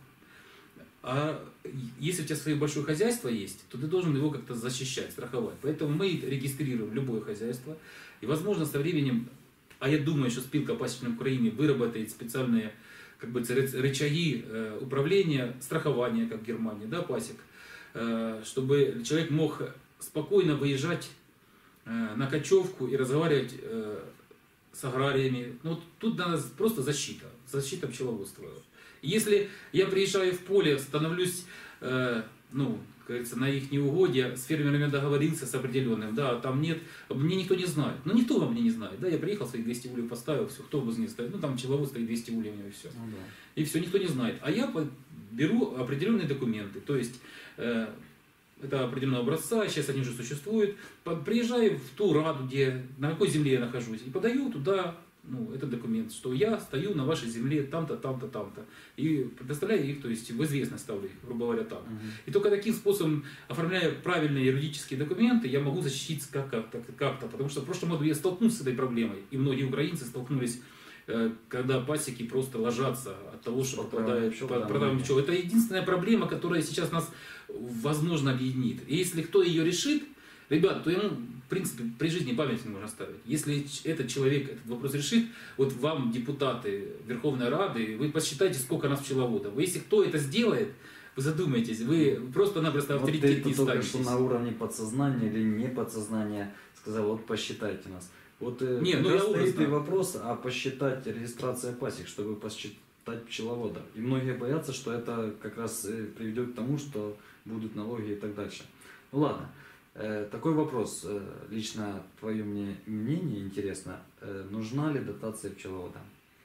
А если у тебя свое большое хозяйство есть, то ты должен его как-то защищать, страховать. Поэтому мы регистрируем любое хозяйство. И, возможно, со временем, а я думаю, что спилка пасечной Украины выработает специальные как бы, рычаги э, управления, страхования, как в Германии, да, пасек, э, чтобы человек мог спокойно выезжать э, на кочевку и разговаривать э, с аграриями. Ну, тут надо просто защита, защита пчеловодства. Если я приезжаю в поле, становлюсь, э, ну, как говорится, на их неугодья, с фермерами договорился с определенным, да, а там нет, мне никто не знает. Ну, никто вам не знает, да, я приехал, свои двести ульев поставил, все, кто бы не стоит, ну, там пчеловод стоит двести ульев у него и все. Ну, да. И все, никто не знает. А я беру определенные документы, то есть, э, это определенного образца, сейчас они уже существуют, приезжаю в ту раду, где, на какой земле я нахожусь, и подаю туда, ну, этот документ, что я стою на вашей земле там-то, там-то, там-то. И предоставляю их, то есть в известность ставлю, грубо говоря, так. Uh-huh. И только таким способом, оформляя правильные юридические документы, я могу защититься как-то, как-то. Потому что в прошлом году я столкнулся с этой проблемой, и многие украинцы столкнулись, когда пасеки просто ложатся от того, что попадает продаваем пчел. Это единственная проблема, которая сейчас нас, возможно, объединит. И если кто ее решит, ребят, то ему, в принципе, при жизни память не можно ставить. Если этот человек этот вопрос решит, вот вам, депутаты Верховной Рады, вы посчитайте, сколько нас пчеловодов. Если кто это сделает, вы задумайтесь, вы просто-напросто авторитет не ставите. Вот ты только что на уровне подсознания или не подсознания сказал, вот посчитайте нас. Вот не, ну я стоит и вопрос, а посчитать регистрация пасек, чтобы посчитать пчеловода. И многие боятся, что это как раз приведет к тому, что будут налоги и так дальше. Ну ладно. Такой вопрос, лично твое мне мнение интересно, нужна ли дотация пчеловода?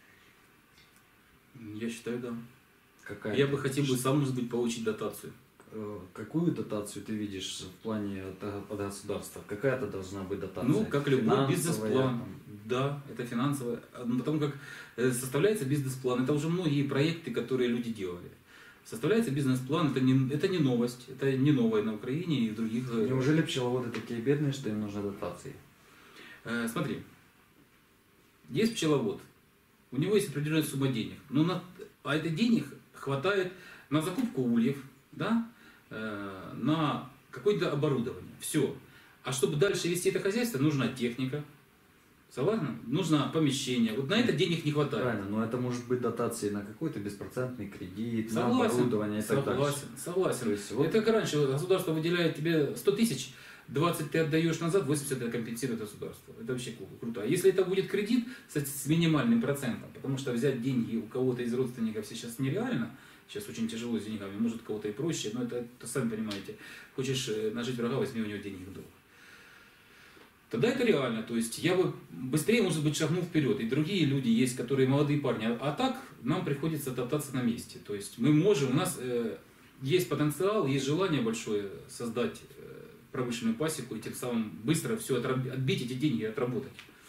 Я считаю, да. Какая? Я бы хотел бы сам, может быть, получить дотацию. Какую дотацию ты видишь в плане от государства? Какая-то должна быть дотация? Ну, как любой бизнес-план. Да, это финансовая. Потому как составляется бизнес-план, это уже многие проекты, которые люди делали. Составляется бизнес-план, это не, это не новость, это не новое на Украине и в других... Неужели пчеловоды такие бедные, что им нужны дотации? Э, смотри, есть пчеловод, у него есть определенная сумма денег, но на, а этих денег хватает на закупку ульев, да, э, на какое-то оборудование, все. А чтобы дальше вести это хозяйство, нужна техника. Согласна? Нужно помещение. Вот на это денег не хватает. Правильно, но это может быть дотацией на какой-то беспроцентный кредит, согласен, на оборудование и согласен, так дальше. Согласен, есть, вот... Это как раньше государство выделяет тебе сто тысяч, двадцать ты отдаешь назад, восемьдесят это компенсирует государство. Это вообще круто. А если это будет кредит с минимальным процентом, потому что взять деньги у кого-то из родственников сейчас нереально, сейчас очень тяжело с деньгами, может у кого-то и проще, но это, это сами понимаете. Хочешь нажить врага, возьми у него денег в долг. Тогда это реально, то есть я бы быстрее, может быть, шагнул вперед. И другие люди есть, которые молодые парни. А так нам приходится топтаться на месте. То есть мы можем, у нас э, есть потенциал, есть желание большое создать э, промышленную пасеку и тем самым быстро все отраб- отбить эти деньги и отработать.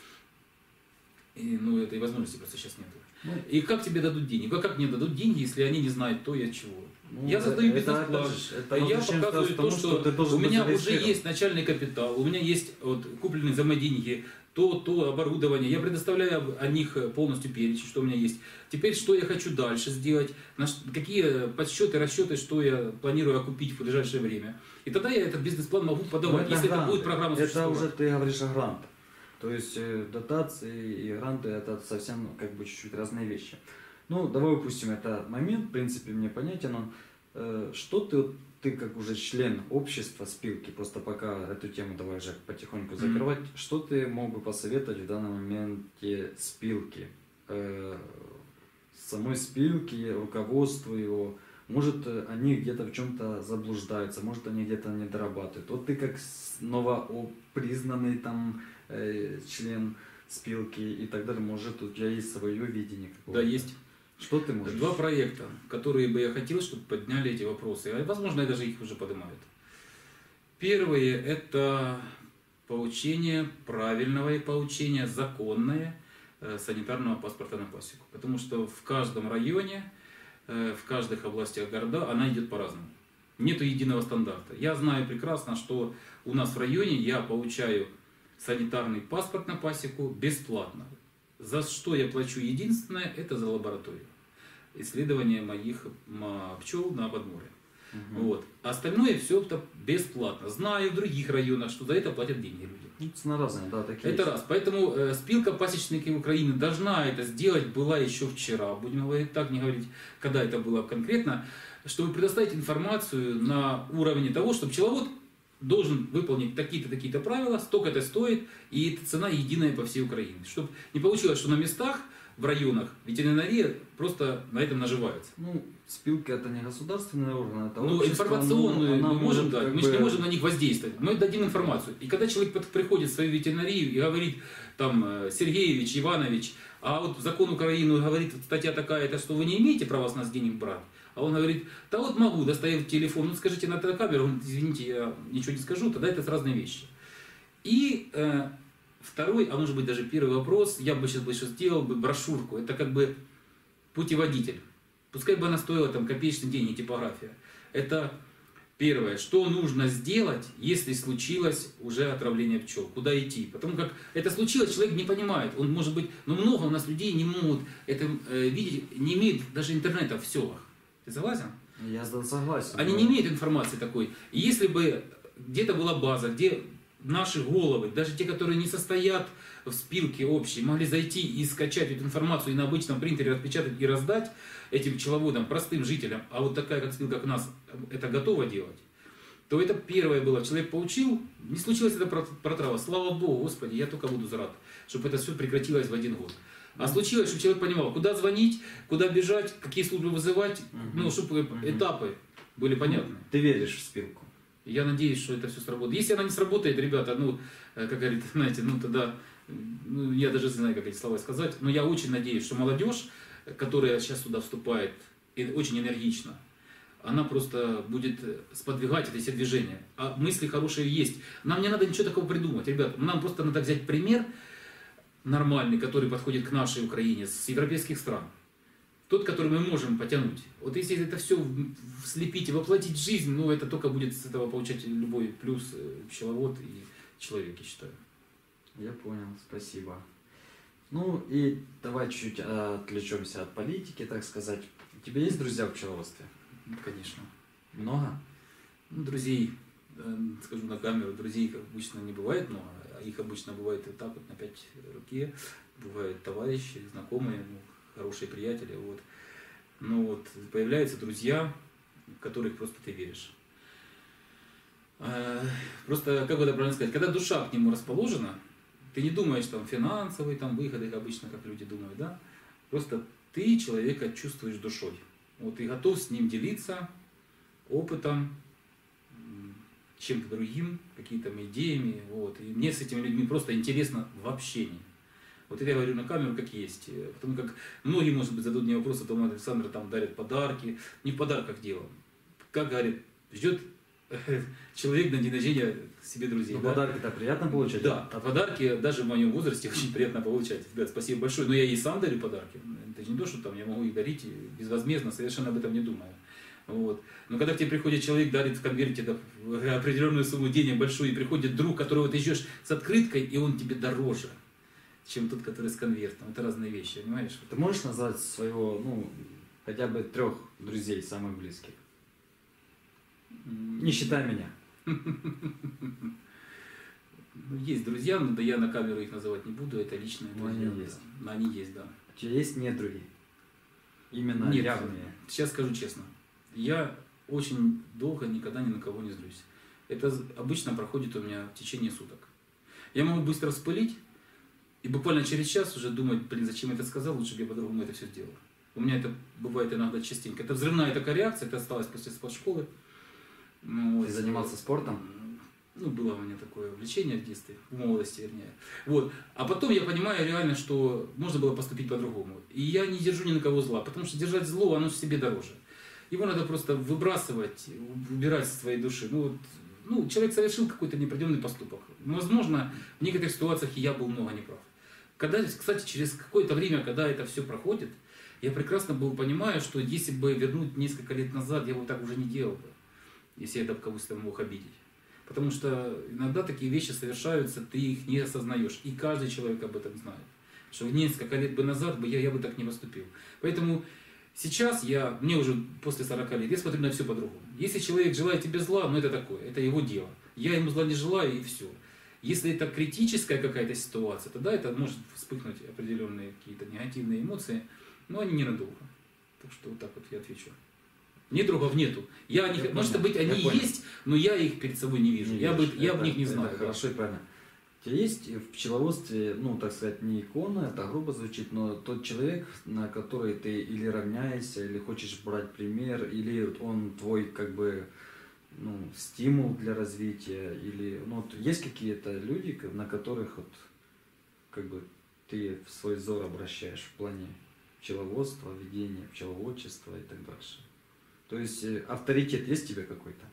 И, ну, этой возможности просто сейчас нет. Ну, и как тебе дадут деньги? А как мне дадут деньги, если они не знают то и от чего? Ну, я создаю бизнес-план, я показываю то, что, что у меня уже есть начальный капитал, у меня есть вот, купленные за мои деньги, то, то оборудование, я предоставляю о них полностью перечень, что у меня есть. Теперь, что я хочу дальше сделать, на, какие подсчеты, расчеты, что я планирую окупить в ближайшее время. И тогда я этот бизнес-план могу подавать, если гранты. Это будет программа Это уже ты говоришь о грантах. То есть дотации и гранты это совсем как бы чуть-чуть разные вещи. Ну, давай упустим этот момент, в принципе, мне понятен он. Что ты, ты как уже член общества спилки, просто пока эту тему давай же потихоньку закрывать, mm-hmm. что ты мог бы посоветовать в данном моменте спилки? Самой спилки, руководству его, может они где-то в чем-то заблуждаются, может они где-то не дорабатывают. Вот ты как новопризнанный там член спилки и так далее, может у тебя есть свое видение какое-то? Да, есть. Что ты можешь? Два проекта, которые бы я хотел, чтобы подняли эти вопросы. А возможно, даже их уже поднимают. Первое – это получение правильного и получение законное санитарного паспорта на пасеку. Потому что в каждом районе, в каждых областях города она идет по-разному. Нету единого стандарта. Я знаю прекрасно, что у нас в районе я получаю санитарный паспорт на пасеку бесплатно. За что я плачу единственное, это за лабораторию. Исследование моих пчел на подморье. Угу. Вот. Остальное все это бесплатно. Знаю в других районах, что за это платят деньги люди. Ну, цена разная, да, такие это есть. раз. Поэтому э, спилка пасечников Украины должна это сделать, была еще вчера. Будем говорить так, не говорить, когда это было конкретно, чтобы предоставить информацию на уровне того, что пчеловод должен выполнить такие-то, такие-то правила, столько это стоит, и эта цена единая по всей Украине. Чтобы не получилось, что на местах, в районах ветеринария просто на этом наживается. Ну, спилка это не государственный орган, это ну, общество, информационную но мы можем дать, мы бы... же не можем на них воздействовать, мы дадим информацию. И когда человек приходит в свою ветеринарию и говорит, там, Сергеевич, Иванович, а вот закон Украины говорит, статья такая-то, что вы не имеете права с нас денег брать, а он говорит, да вот могу, доставить телефон, ну скажите на камеру, он говорит, извините, я ничего не скажу, тогда это разные вещи. И э, второй, а может быть даже первый вопрос, я бы сейчас бы еще сделал бы брошюрку, это как бы путеводитель. Пускай бы она стоила там копеечные деньги, типография. Это первое, что нужно сделать, если случилось уже отравление пчел, куда идти. Потому как это случилось, человек не понимает, он может быть, но много у нас людей не могут это э, видеть, не имеют даже интернета в селах. Ты согласен? Я согласен. Они не имеют информации такой. И если бы где-то была база, где наши головы, даже те, которые не состоят в спилке общей, могли зайти и скачать эту информацию и на обычном принтере распечатать и раздать этим пчеловодам, простым жителям, а вот такая как спилка, как нас, это готова делать, то это первое было. Человек получил, не случилось это протрава. Слава Богу, Господи, я только буду рад, чтобы это все прекратилось в один год. А случилось, чтобы человек понимал, куда звонить, куда бежать, какие службы вызывать, угу. ну, чтобы угу. этапы были понятны. Ты веришь в спилку? Я надеюсь, что это все сработает. Если она не сработает, ребята, ну, как говорит, знаете, ну тогда, ну, я даже не знаю, как эти слова сказать, но я очень надеюсь, что молодежь, которая сейчас сюда вступает, и очень энергично, она просто будет сподвигать это все движения. А мысли хорошие есть. Нам не надо ничего такого придумать, ребята. Нам просто надо взять пример нормальный, который подходит к нашей Украине, с европейских стран. Тот, который мы можем потянуть. Вот если это все слепить и воплотить в жизнь, ну это только будет с этого получать любой плюс пчеловод и человек, я считаю. Я понял, спасибо. Ну и давай чуть-чуть отвлечемся от политики, так сказать. У тебя есть друзья в пчеловодстве? Конечно. Много? Ну, друзей, скажу на камеру, друзей обычно не бывает много, а их обычно бывает вот так вот на пять руке. Бывают товарищи, знакомые, ну, хорошие приятели. Вот. Но вот появляются друзья, в которых просто ты веришь. Просто, как бы это правильно сказать, когда душа к нему расположена, ты не думаешь там финансовые там, выходы, обычно, как люди думают, да? Просто ты человека чувствуешь душой. Вот, и готов с ним делиться опытом, чем-то другим, какими-то идеями. Вот. И мне с этими людьми просто интересно в общении. Вот это я говорю на камеру, как есть. Потому как многие, может быть, зададут мне вопросы, то Александр там дарит подарки. Не в подарках дело. Как говорит, ждет человек на день рождения себе друзей. Ну, да? Подарки-то приятно получать? Да, а подарки даже в моем возрасте очень приятно получать. Ребят, спасибо большое. Но я и сам дарю подарки. Это же не то, что там я могу их дарить безвозмездно, совершенно об этом не думаю. Вот. Но когда к тебе приходит человек, дарит в конверте да, определенную сумму денег большую, и приходит друг, которого ты ждешь с открыткой, и он тебе дороже, чем тот, который с конвертом. Это разные вещи, понимаешь? Ты можешь назвать своего, ну, хотя бы трех друзей, самых близких? Не считай меня. Есть друзья, но да я на камеру их называть не буду, это личные но друзья. Они есть. Да. Они есть, да. У тебя есть недруги? Именно Нет, явные? Сейчас скажу честно. Я очень долго никогда ни на кого не злюсь. Это обычно проходит у меня в течение суток. Я могу быстро вспылить, и буквально через час уже думать, блин, зачем я это сказал, лучше бы я по-другому это все сделал. У меня это бывает иногда частенько. Это взрывная такая реакция, это осталось после спортшколы. Ну, Ты вот. занимался спортом? Ну, было у меня такое увлечение в детстве, в молодости вернее. Вот. А потом я понимаю реально, что можно было поступить по-другому. И я не держу ни на кого зла, потому что держать зло, оно же себе дороже. Его надо просто выбрасывать, убирать со своей души. Ну, вот, ну, человек совершил какой-то неопределенный поступок. Возможно, в некоторых ситуациях я был много неправ. Когда, кстати, через какое-то время, когда это все проходит, я прекрасно был понимаю, что если бы вернуть несколько лет назад, я бы так уже не делал бы, если я кого-то мог обидеть. Потому что иногда такие вещи совершаются, ты их не осознаешь. И каждый человек об этом знает. Что несколько лет бы назад бы я, я бы так не поступил. Поэтому сейчас я, мне уже после сорока лет, я смотрю на все по-другому. Если человек желает тебе зла, ну это такое, это его дело. Я ему зла не желаю, и все. Если это критическая какая-то ситуация, тогда это может вспыхнуть определенные какие-то негативные эмоции, но они ненадолго. Так что вот так вот я отвечу. Недругов нету. Я не, Я может понял, быть, они я понял. есть, но я их перед собой не вижу. Не я видишь. бы, я Это- бы них не это знаю. да. Хорошо и правильно. У тебя есть в пчеловодстве, ну, так сказать, не икона, это грубо звучит, но тот человек, на который ты или равняешься, или хочешь брать пример, или он твой, как бы, ну, стимул для развития, или, ну, вот есть какие-то люди, на которых, вот, как бы, ты в свой взор обращаешь в плане пчеловодства, ведения пчеловодчества и так дальше. То есть э, авторитет есть у тебя какой-то?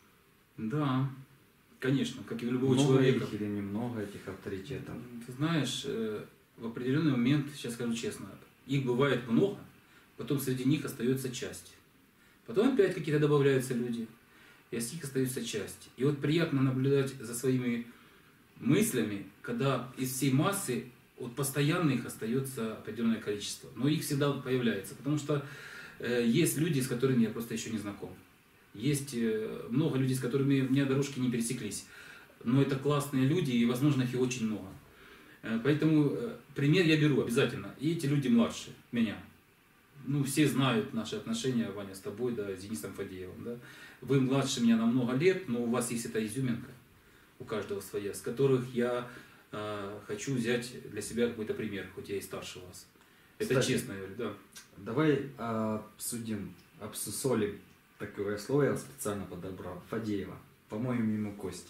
Да, конечно, как и у любого Много человека. их или немного этих авторитетов? Ты знаешь, э, в определенный момент, сейчас скажу честно, их бывает много, потом среди них остается часть. Потом опять какие-то добавляются люди, и от них остается часть. И вот приятно наблюдать за своими мыслями, когда из всей массы вот постоянно их остается определенное количество. Но их всегда появляется, потому что э, есть люди, с которыми я просто еще не знаком. Есть э, много людей, с которыми у меня дорожки не пересеклись. Но это классные люди, и, возможно, их и очень много. Э, поэтому э, пример я беру обязательно. И эти люди младше меня. Ну, все знают наши отношения, Ваня, с тобой, да, с Денисом Фадеевым. Да. Вы младше меня на много лет, но у вас есть эта изюминка, у каждого своя, с которых я э, хочу взять для себя какой-то пример, хоть я и старше вас. Это Кстати, честно, я говорю, да. Давай обсудим, обсусолим такое слово, я специально подобрал, Фадеева, по-моему, ему Кости.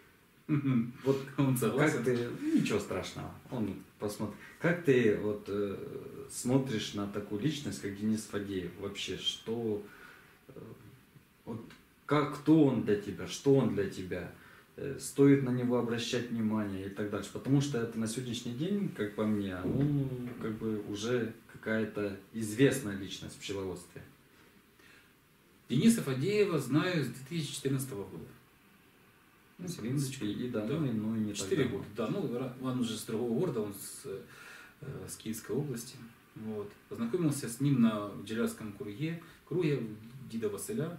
Вот Он как согласен. ты, ничего страшного, он посмотрит. Как ты вот э, смотришь на такую личность, как Денис Фадеев? Вообще, что, э, вот, как, кто он для тебя, что он для тебя? Э, стоит на него обращать внимание и так дальше. Потому что это на сегодняшний день, как по мне, он как бы уже какая-то известная личность в пчеловодстве. Дениса Фадеева знаю с две тысячи четырнадцатого года. Ну, в принципе, и давно, Да. и, ну, и не так Четыре давно. года, да. Ну, он уже с другого города, он с, э, с Киевской области. Вот. Познакомился с ним на Джелярском круге, круге Дида Василя,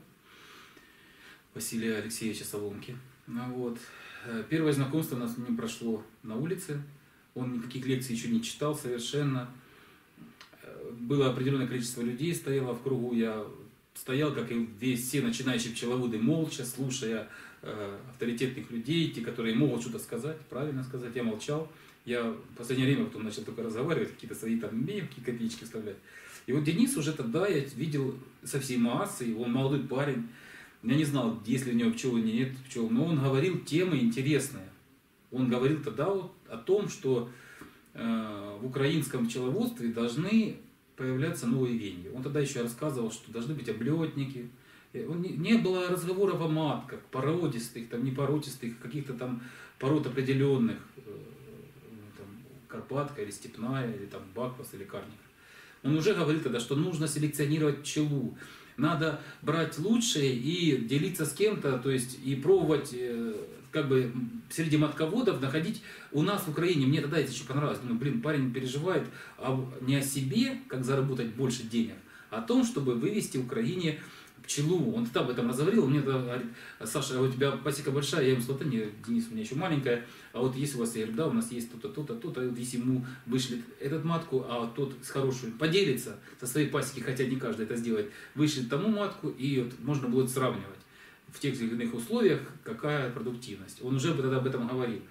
Василия Алексеевича Соломки. Ну, вот. Э, Первое знакомство у нас с ним прошло на улице. Он никаких лекций еще не читал совершенно. Э, Было определенное количество людей, стояло в кругу. Я стоял, как и весь, все начинающие пчеловоды, молча, слушая э, авторитетных людей, те, которые могут что-то сказать, правильно сказать. Я молчал. Я в последнее время потом начал только разговаривать, какие-то свои там мелкие копеечки вставлять. И вот Денис уже тогда я видел со всей массой, он молодой парень. Я не знал, есть ли у него пчелы, нет пчел, но он говорил темы интересные. Он говорил тогда вот о том, что э, в украинском пчеловодстве должны появляться новые венья. Он тогда еще рассказывал, что должны быть облетники. Он не, не было разговоров о матках, породистых, там, не породистых, каких-то там пород определенных, э, там, Карпатка или Степная, или там Баквас или Карник. Он уже говорил тогда, что нужно селекционировать пчелу. Надо брать лучшее и делиться с кем-то, то есть и пробовать, э, как бы среди матководов находить у нас в Украине. Мне тогда это еще понравилось. Думаю, блин, парень переживает не о себе, как заработать больше денег, а о том, чтобы вывести в Украине пчелу. Он тогда об этом разговорил. Мне тогда говорит: Саша, а у тебя пасека большая? Я ему сказал: да нет, Денис, у меня еще маленькая. А вот если у вас, я говорю, да, у нас есть то-то, то-то, то-то. Вот если ему вышлет этот матку, а тот с хорошей поделится со своей пасеки, хотя не каждый это сделает, вышлет тому матку, и вот можно будет сравнивать в тех или иных условиях, какая продуктивность. Он уже тогда об этом говорил.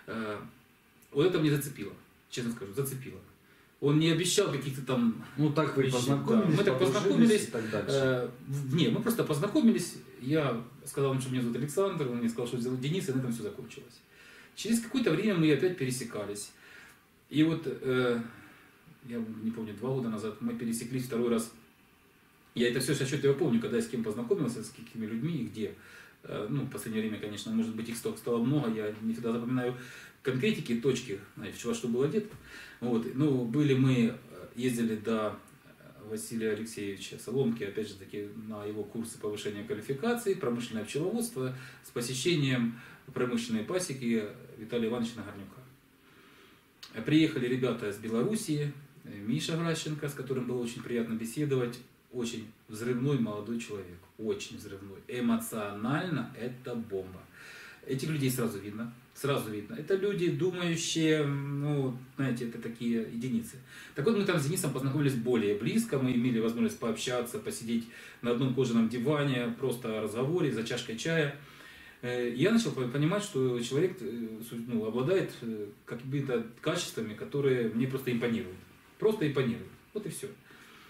Вот это мне зацепило, честно скажу, зацепило. Он не обещал каких-то там... Ну так вы вещей. познакомились, Да, мы так подружились познакомились. и так дальше. Э, не, мы просто познакомились. Я сказал ему, что меня зовут Александр, он мне сказал, что зовут Денис, и на этом все закончилось. Через какое-то время мы опять пересекались. И вот, э, я не помню, два года назад мы пересеклись второй раз. Я это все отчетливо помню, когда я с кем познакомился, с какими людьми и где. Э, ну, в последнее время, конечно, может быть, их стало много, я не всегда запоминаю конкретики, точки, знаете, во что был одет. Вот. Ну, были мы, ездили до Василия Алексеевича Соломки, опять же таки, на его курсы повышения квалификации, промышленное пчеловодство с посещением промышленной пасеки Виталия Ивановича Нагорнюка. Приехали ребята из Белоруссии, Миша Гращенко, с которым было очень приятно беседовать, очень взрывной молодой человек, очень взрывной. Эмоционально это бомба. Этих людей сразу видно, сразу видно. Это люди, думающие, ну, знаете, это такие единицы. Так вот, мы там с Денисом познакомились более близко, мы имели возможность пообщаться, посидеть на одном кожаном диване, просто о разговоре, за чашкой чая. И я начал понимать, что человек, ну, обладает какими-то качествами, которые мне просто импонируют. Просто импонируют. Вот и все.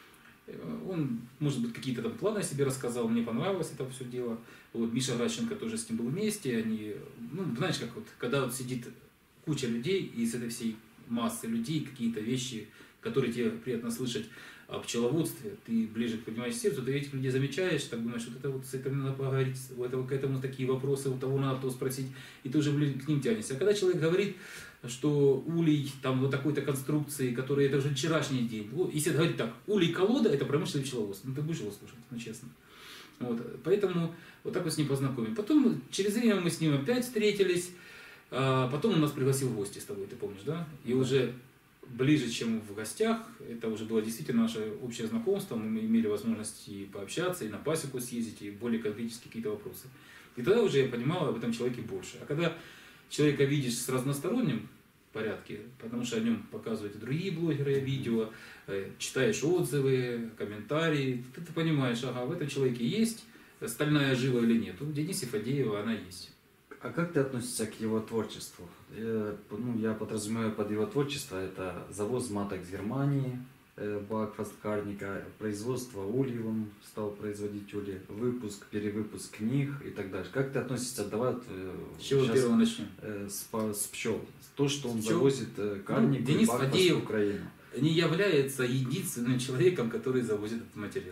Он, может быть, какие-то там планы о себе рассказал, мне понравилось это все дело. Вот Миша Гращенко тоже с ним был вместе. Они, ну, знаешь, как вот, когда вот сидит куча людей, и из этой всей массы людей какие-то вещи, которые тебе приятно слышать о пчеловодстве, ты ближе понимаешь сердцу, ты этих людей замечаешь, так думаешь, вот это вот с этим надо поговорить, у этого, к этому такие вопросы, у того надо то спросить, и ты уже ближе к ним тянешься. А когда человек говорит, что улей там вот такой-то конструкции, который это уже вчерашний день. Вот, если говорить так, улей-колода это промышленный пчеловодство. Ну ты будешь его слушать, ну честно. Вот, поэтому вот так вот с ним познакомим. Потом через время мы с ним опять встретились. А потом он нас пригласил в гости с тобой, ты помнишь, да? И да. Уже ближе, чем в гостях, это уже было действительно наше общее знакомство. Мы имели возможность и пообщаться, и на пасеку съездить, и более конкретические какие-то вопросы. И тогда уже я понимал об этом человеке больше. А когда человека видишь с разносторонним порядке, потому что о нем показывают и другие блогеры видео, читаешь отзывы, комментарии, ты, ты понимаешь, ага, в этом человеке есть стальная жила или нет. У Дениса Фадеева она есть. А как ты относишься к его творчеству? Я, ну, я подразумеваю под его творчество это завоз маток с Германии, Бакфаст Карника, производство ульев, он стал производить ульи, выпуск, перевыпуск книг и так далее. Как ты относишься, давай с чего первого начнем? С, с пчел. То, что он пчел? завозит Карник, ну, Денис Бакфаст Фадеев в Украину. Не является единственным человеком, который завозит этот материал.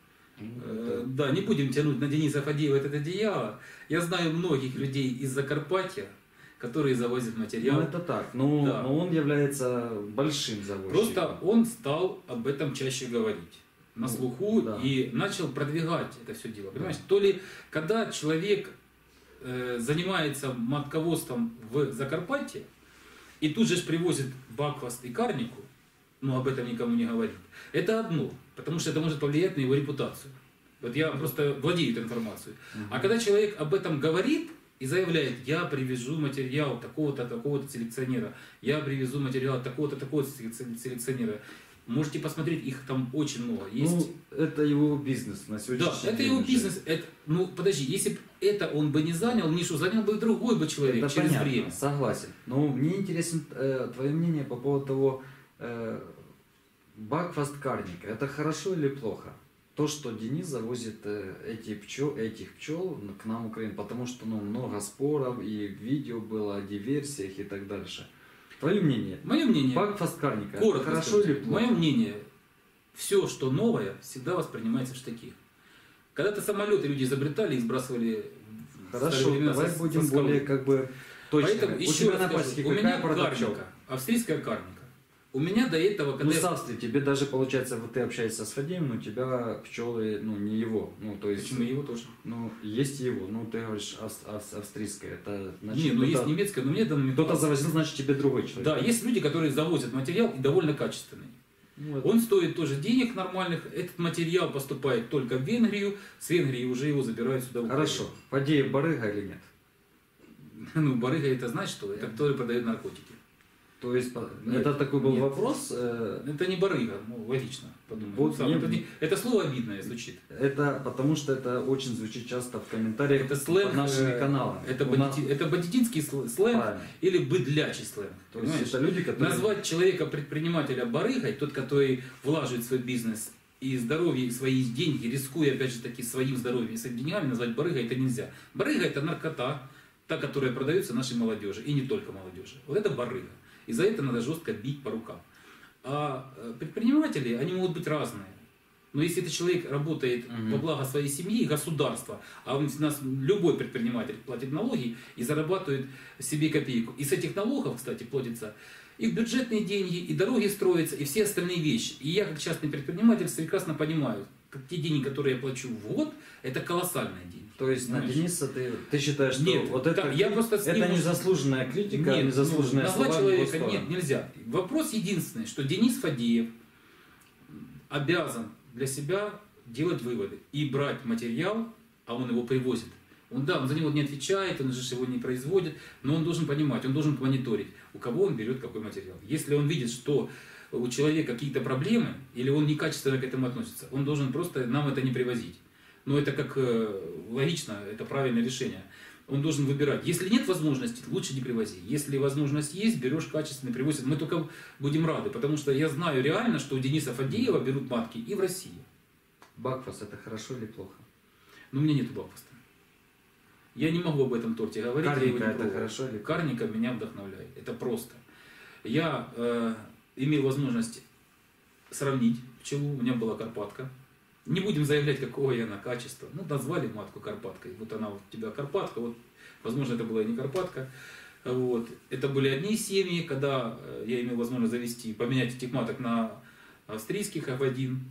Это... Да, не будем тянуть на Дениса Фадеева это одеяло. Я знаю многих людей из Закарпатья, которые завозят материал. Ну это так, но, да. но он является большим завозчиком. Просто он стал об этом чаще говорить на слуху, да. И начал продвигать это все дело. Понимаешь, да. То ли когда человек э, занимается матководством в Закарпатье и тут же привозит Бакфаст и Карнику, но об этом никому не говорит. Это одно, потому что это может повлиять на его репутацию. Вот я просто владею этой информацией. Uh-huh. А когда человек об этом говорит и заявляет, я привезу материал такого-то, такого-то селекционера, я привезу материал такого-то, такого-то селекционера, можете посмотреть, их там очень много. Есть... Ну, это его бизнес на сегодняшний Да, это его бизнес. Это, ну, подожди, если бы это он бы не занял, нишу занял бы другой бы человек это через понятно, время. Согласен. Но мне интересно э, твое мнение по поводу того, э, Бакфаст Карника, это хорошо или плохо? То, что Денис завозит э, эти пчел, этих пчел к нам в Украину, потому что ну, много споров и видео было о диверсиях и так дальше. Твое мнение? Мое мнение. Бакфаст Карника, это хорошо скажите. или плохо? Мое мнение, все, что новое, всегда воспринимается в штыки. Когда-то самолеты люди изобретали и сбрасывали. Хорошо, давай со, будем со более как бы точно. Поэтому у еще раз на скажу, пасеке у меня какая карника, австрийская карника. У меня до этого, когда... Ну, я... с Австрией, тебе даже получается, вот ты общаешься с Фадеем, но у тебя пчелы, ну, не его. Ну, то есть... Почему его тоже? Ну, есть его, ну, ты говоришь ав- ав- австрийская, это... Значит, не, ну есть немецкая, но мне данный... Кто-то завозил, значит, тебе другой человек. Да, есть люди, которые завозят материал и довольно качественный. Ну, это... Он стоит тоже денег нормальных, этот материал поступает только в Венгрию, с Венгрии уже его забирают сюда в Украину. Хорошо, Фадеев барыга или нет? Ну, барыга это значит что? Это кто продает наркотики. То есть, нет, это такой был нет. вопрос. Э... Это не барыга, ну, логично, подумай. Вот ну, не... это, не... это слово обидное звучит. Это потому что это очень звучит часто в комментариях это сленг, под нашими каналами. Это, бандити... нас... это бандитинский сленг Правильно. Или быдлячий сленг. То есть это люди, которые... Назвать человека-предпринимателя барыгой, тот, который влаживает в свой бизнес и здоровье, и свои деньги, рискуя, опять же таки, своим здоровьем и своими деньгами, назвать барыгой это нельзя. Барыга это наркота, та, которая продается нашей молодежи, и не только молодежи. Вот это барыга. И за это надо жестко бить по рукам. А предприниматели, они могут быть разные. Но если этот человек работает Мгм. во благо своей семьи и государства, а у нас любой предприниматель платит налоги и зарабатывает себе копейку. И с этих налогов, кстати, платятся и бюджетные деньги, и дороги строятся, и все остальные вещи. И я, как частный предприниматель, прекрасно понимаю, как те деньги, которые я плачу в год, это колоссальные деньги. То есть на Понимаешь? Дениса ты, ты считаешь, что Нет, вот это, так, я просто с это ним- незаслуженная критика, Нет, незаслуженная ну, назвать слова в его человека сторону? нет, нельзя. Вопрос единственный, что Денис Фадеев обязан для себя делать выводы и брать материал, а он его привозит. Он, да, он за него не отвечает, он же его не производит, но он должен понимать, он должен мониторить, у кого он берет какой материал. Если он видит, что у человека какие-то проблемы, или он некачественно к этому относится, он должен просто нам это не привозить. Но это как э, логично, это правильное решение. Он должен выбирать. Если нет возможности, лучше не привози. Если возможность есть, берешь качественный, привозят. Мы только будем рады, потому что я знаю реально, что у Дениса Фадеева берут матки и в России. Бакфаст это хорошо или плохо? Но у меня нету Бакфаста. Я не могу об этом торте говорить. я его Карника не это пробовал. хорошо или плохо? Карника меня вдохновляет. Это просто. Я э, имел возможность сравнить пчелу. У меня была Карпатка. Не будем заявлять, какого я на качество. Ну, назвали матку Карпаткой. Вот она вот у тебя Карпатка. Вот, возможно, это была и не Карпатка. Вот. Это были одни семьи, когда я имел возможность завести, поменять этих маток на австрийских эф один.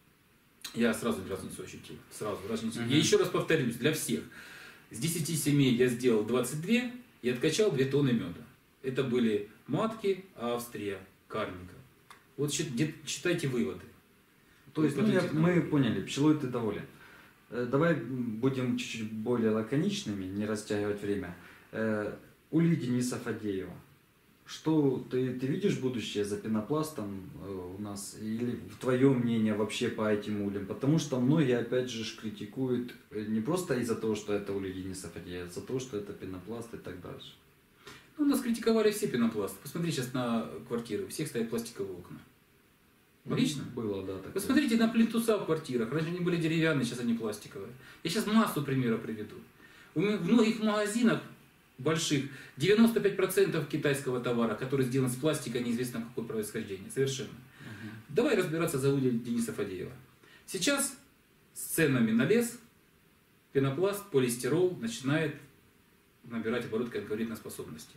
Я сразу разницу ощутил. Сразу разницу. Мгм. Я еще раз повторюсь, для всех. С десяти семей я сделал двадцать две и откачал две тонны меда. Это были матки Австрия, Карника. Вот счит- де- читайте выводы. То есть, ну, Вот я- эти мы навыки. поняли, пчелой ты доволен. Э, Давай будем чуть-чуть более лаконичными, не растягивать время. Э, Ульи Дениса Фадеева. Что ты, ты видишь будущее за пенопластом э, у нас? Или твое мнение вообще по этим ульям? Потому что многие, опять же, ж критикуют э, не просто из-за того, что это ульи Дениса Фадеева, а из-за того, что это пенопласт и так дальше. Ну, нас критиковали все пенопласты. Посмотри сейчас на квартиры. У всех стоят пластиковые окна. Логично? Ну, было, да. Такое. Посмотрите на плинтуса в квартирах. Раньше они были деревянные, сейчас они пластиковые. Я сейчас массу примеров приведу. У м- в многих магазинах больших девяносто пять процентов китайского товара, который сделан из пластика, неизвестно какое происхождение. Совершенно. Мгм. Давай разбираться за улья Дениса Фадеева. Сейчас с ценами на лес пенопласт, полистирол начинает набирать оборот конкурентоспособности.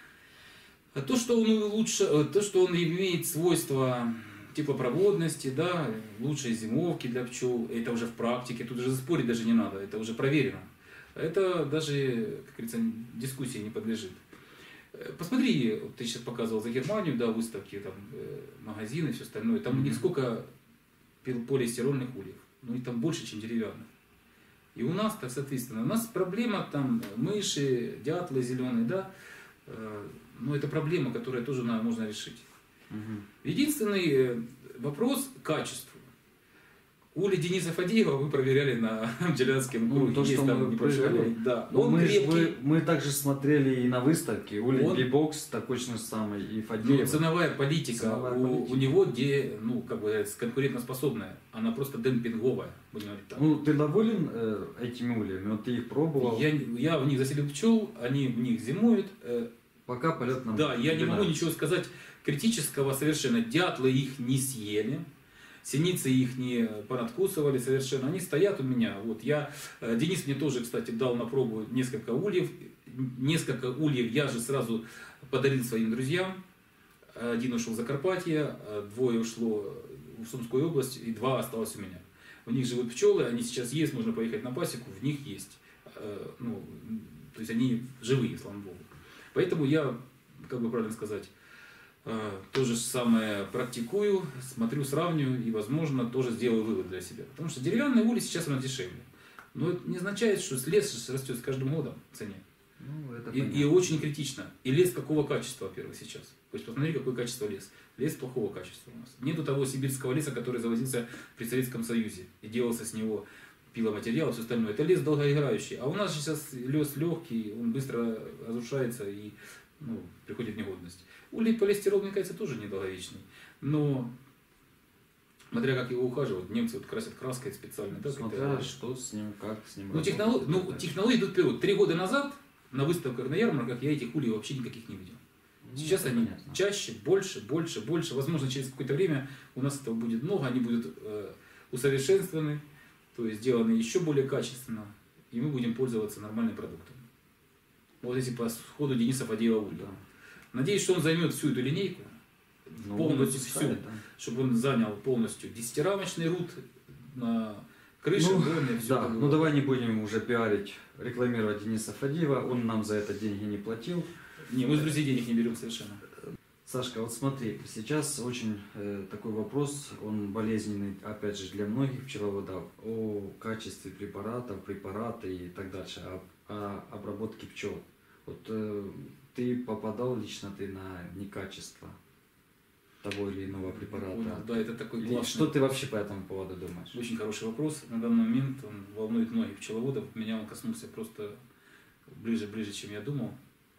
А то, что он лучше, э, то, что он имеет свойства теплопроводности, да, лучшей зимовки для пчел, это уже в практике, тут уже спорить даже не надо, это уже проверено. Это даже, как говорится, дискуссии не подлежит. Э, Посмотри, вот ты сейчас показывал за Германию, да, выставки, там, э, магазины, все остальное, там у них Мгм. сколько пил- полистирольных ульев, ну и там больше, чем деревянных. И у нас, так соответственно, у нас проблема там мыши, дятлы зеленые, да, э, но это проблема, которую тоже на- можно решить. Мгм. Единственный э, вопрос к качеству. Ули Дениса Фадеева вы проверяли на Бджелянском Ну, круге. то, Есть что там мы небольшой проверяли. огонь. Да. Ну, Он мы, ж- крепкий, вы- мы также смотрели и на выставке. Ули Он- Бибокс такой же самый, и ну, Фадеев. ценовая политика, Ценовая у, политика. у него где, ну, как бы конкурентоспособная, она просто демпинговая, будем говорить так. Ну, ты доволен э, этими ульями? Вот ты их пробовал? Я, я в них заселил пчел, они в них зимуют. э, Пока полет нам Да, я не могу нравится. ничего сказать критического совершенно. Дятлы их не съели, синицы их не понадкусывали совершенно. Они стоят у меня. Вот я, э, Денис мне тоже, кстати, дал на пробу несколько ульев. Несколько ульев я же сразу подарил своим друзьям. Один ушел в Закарпатье, а двое ушло в Сумскую область, и два осталось у меня. У них живут пчелы, они сейчас есть, можно поехать на пасеку, в них есть. Э, Ну, то есть они живые, слава богу. Поэтому я, как бы правильно сказать, э, то же самое практикую, смотрю, сравниваю и, возможно, тоже сделаю вывод для себя. Потому что деревянные ули сейчас у нас дешевле. Но это не означает, что лес растет с каждым годом в цене. Ну, это И, понятно. и очень критично. И лес какого качества, во-первых, сейчас. То есть посмотри, какое качество лес. Лес плохого качества у нас. Нету того сибирского леса, который завозился при Советском Союзе. И делался с него пиломатериал и все остальное. Это лес долгоиграющий. А у нас же сейчас лес легкий, он быстро разрушается и ну, приходит в негодность. Улей полистирол, мне кажется, тоже недолговечный. Но смотря как его ухаживают, немцы вот красят краской специально. Да, Смотря какая-то- что с ним, как с ним ну, работать технолог... и ну, так далее. технологии идут вперед. Три года назад на выставках, на ярмарках я этих улей вообще никаких не видел. Ну, Сейчас это они понятно. чаще, больше, больше, больше. Возможно, через какое-то время у нас этого будет много, они будут э, усовершенствованы, то есть сделаны еще более качественно, и мы будем пользоваться нормальным продуктом. Вот если по ходу Дениса Фадеева Улья. Да. Надеюсь, что он займет всю эту линейку, Ну, полностью выпускали, всю, да. чтобы он занял полностью десятирамочный рут на крыше, Ну, доме, все да, это ну было. давай не будем уже пиарить, рекламировать Дениса Фадеева, он нам за это деньги не платил. Не, мы с друзей денег не берем совершенно. Сашка, вот смотри, сейчас очень э, такой вопрос, он болезненный, опять же, для многих пчеловодов, о качестве препаратов, препараты и так дальше, о, о обработке пчел. Вот э, ты попадал лично ты на некачество того или иного препарата? Понял, да, это такой Или классный, что ты вообще по этому поводу думаешь? очень хороший вопрос. На данный момент он волнует многих пчеловодов. Меня он коснулся просто ближе-ближе, чем я думал.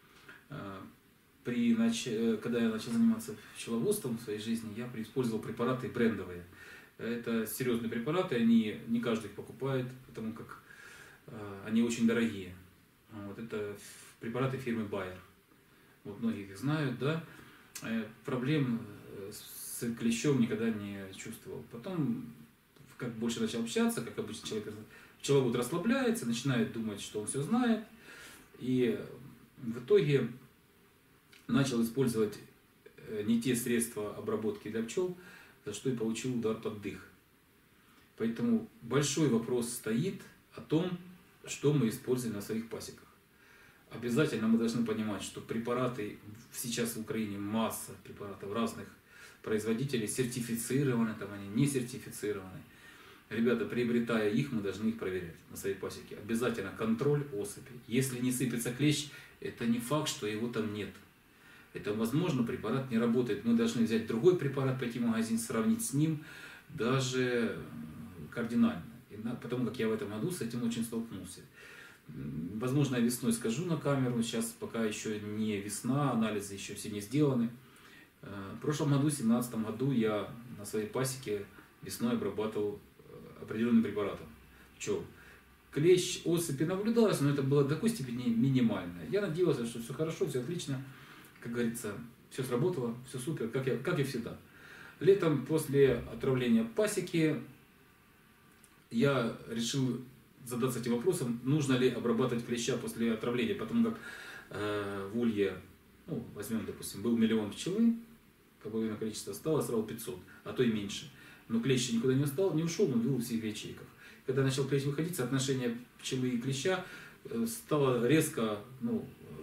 А, При нач... Когда я начал заниматься пчеловодством в своей жизни, я использовал препараты брендовые. Это серьезные препараты, они не каждый их покупает, потому как а, они очень дорогие. Вот это препараты фирмы Bayer. Вот многие их знают, да. Э, Проблем с клещом никогда не чувствовал. Потом, как больше начал общаться, как обычно человек, пчеловод расслабляется, начинает думать, что он все знает. И в итоге начал использовать не те средства обработки для пчел, за что и получил удар под дых. Поэтому большой вопрос стоит о том, что мы используем на своих пасеках. Обязательно мы должны понимать, что препараты, сейчас в Украине масса препаратов разных производителей, сертифицированы, там они не сертифицированы. Ребята, приобретая их, мы должны их проверять на своей пасеке. Обязательно контроль особи. Если не сыпется клещ, это не факт, что его там нет. Это возможно, препарат не работает. Мы должны взять другой препарат, пойти в магазин, сравнить с ним, даже кардинально. Потому как я в этом году с этим очень столкнулся. Возможно, я весной скажу на камеру, сейчас пока еще не весна, анализы еще все не сделаны. В прошлом году, в две тысячи семнадцатом году, я на своей пасеке весной обрабатывал определенным препаратом пчел. Клещ, особи наблюдалось, но это было до такой степени минимально. Я надеялся, что все хорошо, все отлично, как говорится, все сработало, все супер, как, я, как и всегда. Летом после отравления пасеки я решил задаться этим вопросом, нужно ли обрабатывать клеща после отравления, потому как э, в улье, ну, возьмем, допустим, был миллион пчелы, половина количества стало, сразу пятьсот, а то и меньше. Но клещ никуда не устал, не ушел, он был в всех ячейках. Когда начал клещ выходить, соотношение пчелы и клеща стало резко, ну,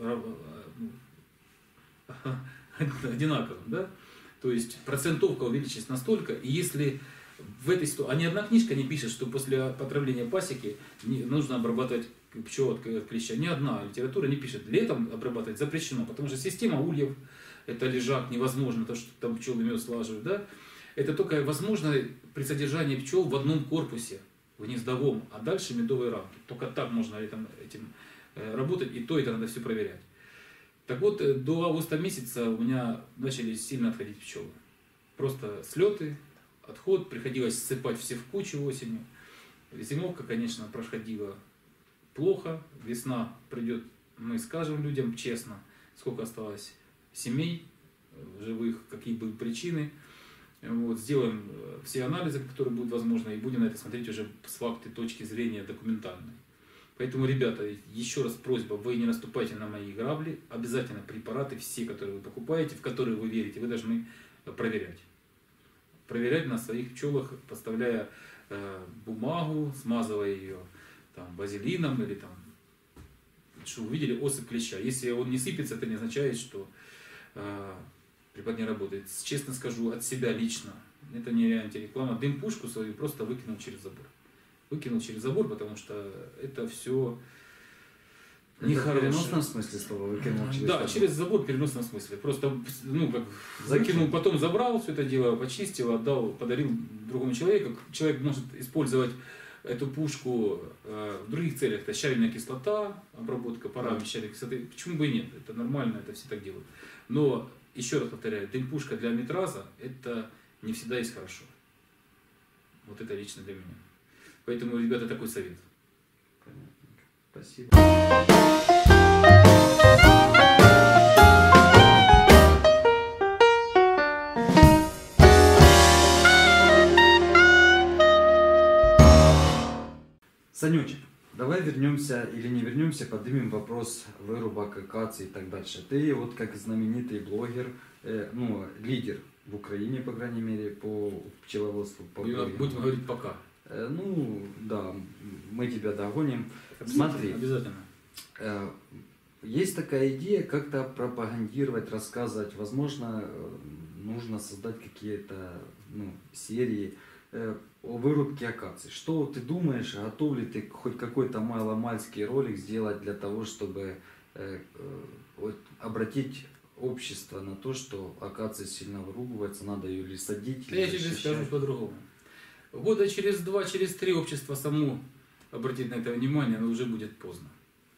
одинаковым, да? То есть процентовка увеличилась настолько, и если в этой ситуации, а ни одна книжка не пишет, что после отравления пасеки не, нужно обрабатывать пчел от клеща. Ни одна литература не пишет. Летом обрабатывать запрещено, потому что система ульев, это лежак, невозможно, то, что там пчелы мед слаживают, да? Это только возможно при содержании пчел в одном корпусе, в гнездовом, а дальше медовые рамки. Только так можно этим, этим работать, и то это надо все проверять. Так вот, до августа месяца у меня начали сильно отходить пчелы. Просто слеты, отход, приходилось ссыпать все в кучу осенью. Зимовка, конечно, проходила плохо. Весна придет, мы скажем людям честно, сколько осталось семей живых, какие были причины. Вот, сделаем все анализы, которые будут возможны, и будем на это смотреть уже с факты точки зрения документальной. Поэтому, ребята, еще раз просьба, вы не наступайте на мои грабли. Обязательно препараты, все, которые вы покупаете, в которые вы верите, вы должны проверять. Проверять на своих пчелах, поставляя э, бумагу, смазывая ее там, базилином или там, что увидели особь клеща. Если он не сыпется, это не означает, что э, препарат не работает. Честно скажу, от себя лично, это не антиреклама, дым-пушку свою просто выкинул через забор. Выкинул через забор, потому что это все нехорошее. В переносном смысле слова выкинул через да, забор? через забор в переносном смысле. Просто, ну, как, закинул, потом забрал все это дело, почистил, отдал, подарил другому человеку. Человек может использовать эту пушку э, в других целях. Это щавельная кислота, обработка парами щавельной кислоты. Почему бы и нет? Это нормально, это все так делают. Но, еще раз повторяю, дым-пушка для метраза, это не всегда есть хорошо. Вот это лично для меня. Поэтому, ребята, такой совет. Понятно. Спасибо. Санечек, давай вернемся или не вернемся, поднимем вопрос вырубок, акаций и так дальше. Ты вот как знаменитый блогер, э, ну, лидер в Украине, по крайней мере, по пчеловодству. По Будем, будем говорить пока. Э, ну, да, мы тебя догоним. Обязательно, Смотри, обязательно. Э, есть такая идея как-то пропагандировать, рассказывать. Возможно, э, нужно создать какие-то ну, серии э, о вырубке акаций. Что ты думаешь, готов ли ты хоть какой-то маломальский ролик сделать для того, чтобы э, э, вот, обратить общество на то, что акация сильно вырубывается, надо ее или садить, Да или я тебе защищать? скажу по-другому. Года через два, через три общество само обратит на это внимание, но уже будет поздно.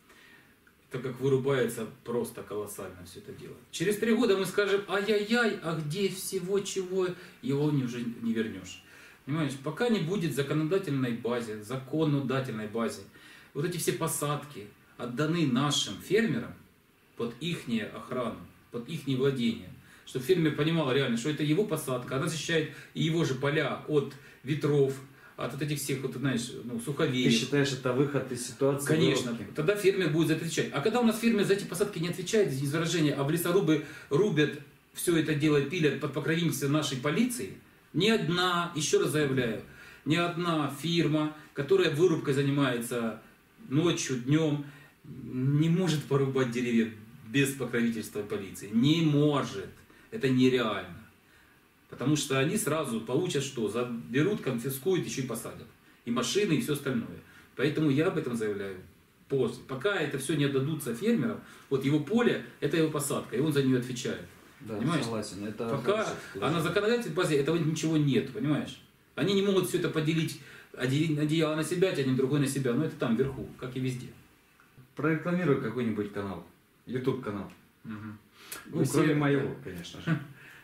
Так как вырубается просто колоссально все это дело. Через три года мы скажем, ай-яй-яй, а где всего чего, его уже не вернешь. Понимаешь, пока не будет законодательной базе, законодательной базе, вот эти все посадки отданы нашим фермерам под ихнюю охрану, под их владение. Чтобы фермер понимал реально, что это его посадка, она защищает и его же поля от ветров, от вот этих всех, вот, знаешь, ну, суховеев. Ты считаешь, это выход из ситуации? Конечно, вырубки? тогда фермер будет за это отвечать. А когда у нас фермер за эти посадки не отвечает, из выражения, а в лесорубы рубят, все это дело пилят под покровительством нашей полиции, ни одна, еще раз заявляю, ни одна фирма, которая вырубкой занимается ночью, днем, не может порубать деревья без покровительства полиции. Не может. Это нереально. Потому что они сразу получат что? Заберут, конфискуют, еще и посадят. И машины, и все остальное. Поэтому я об этом заявляю после. Пока это все не отдадутся фермерам, вот его поле, это его посадка, и он за нее отвечает. Да, понимаешь? согласен. Это Пока, а на законодательной базе этого ничего нет, понимаешь? Они не могут все это поделить, один одеяло на себя, тянем другой на себя, но это там вверху, как и везде. Прорекламируй какой-нибудь канал, YouTube канал. Угу. Ну, все, кроме моего, конечно же.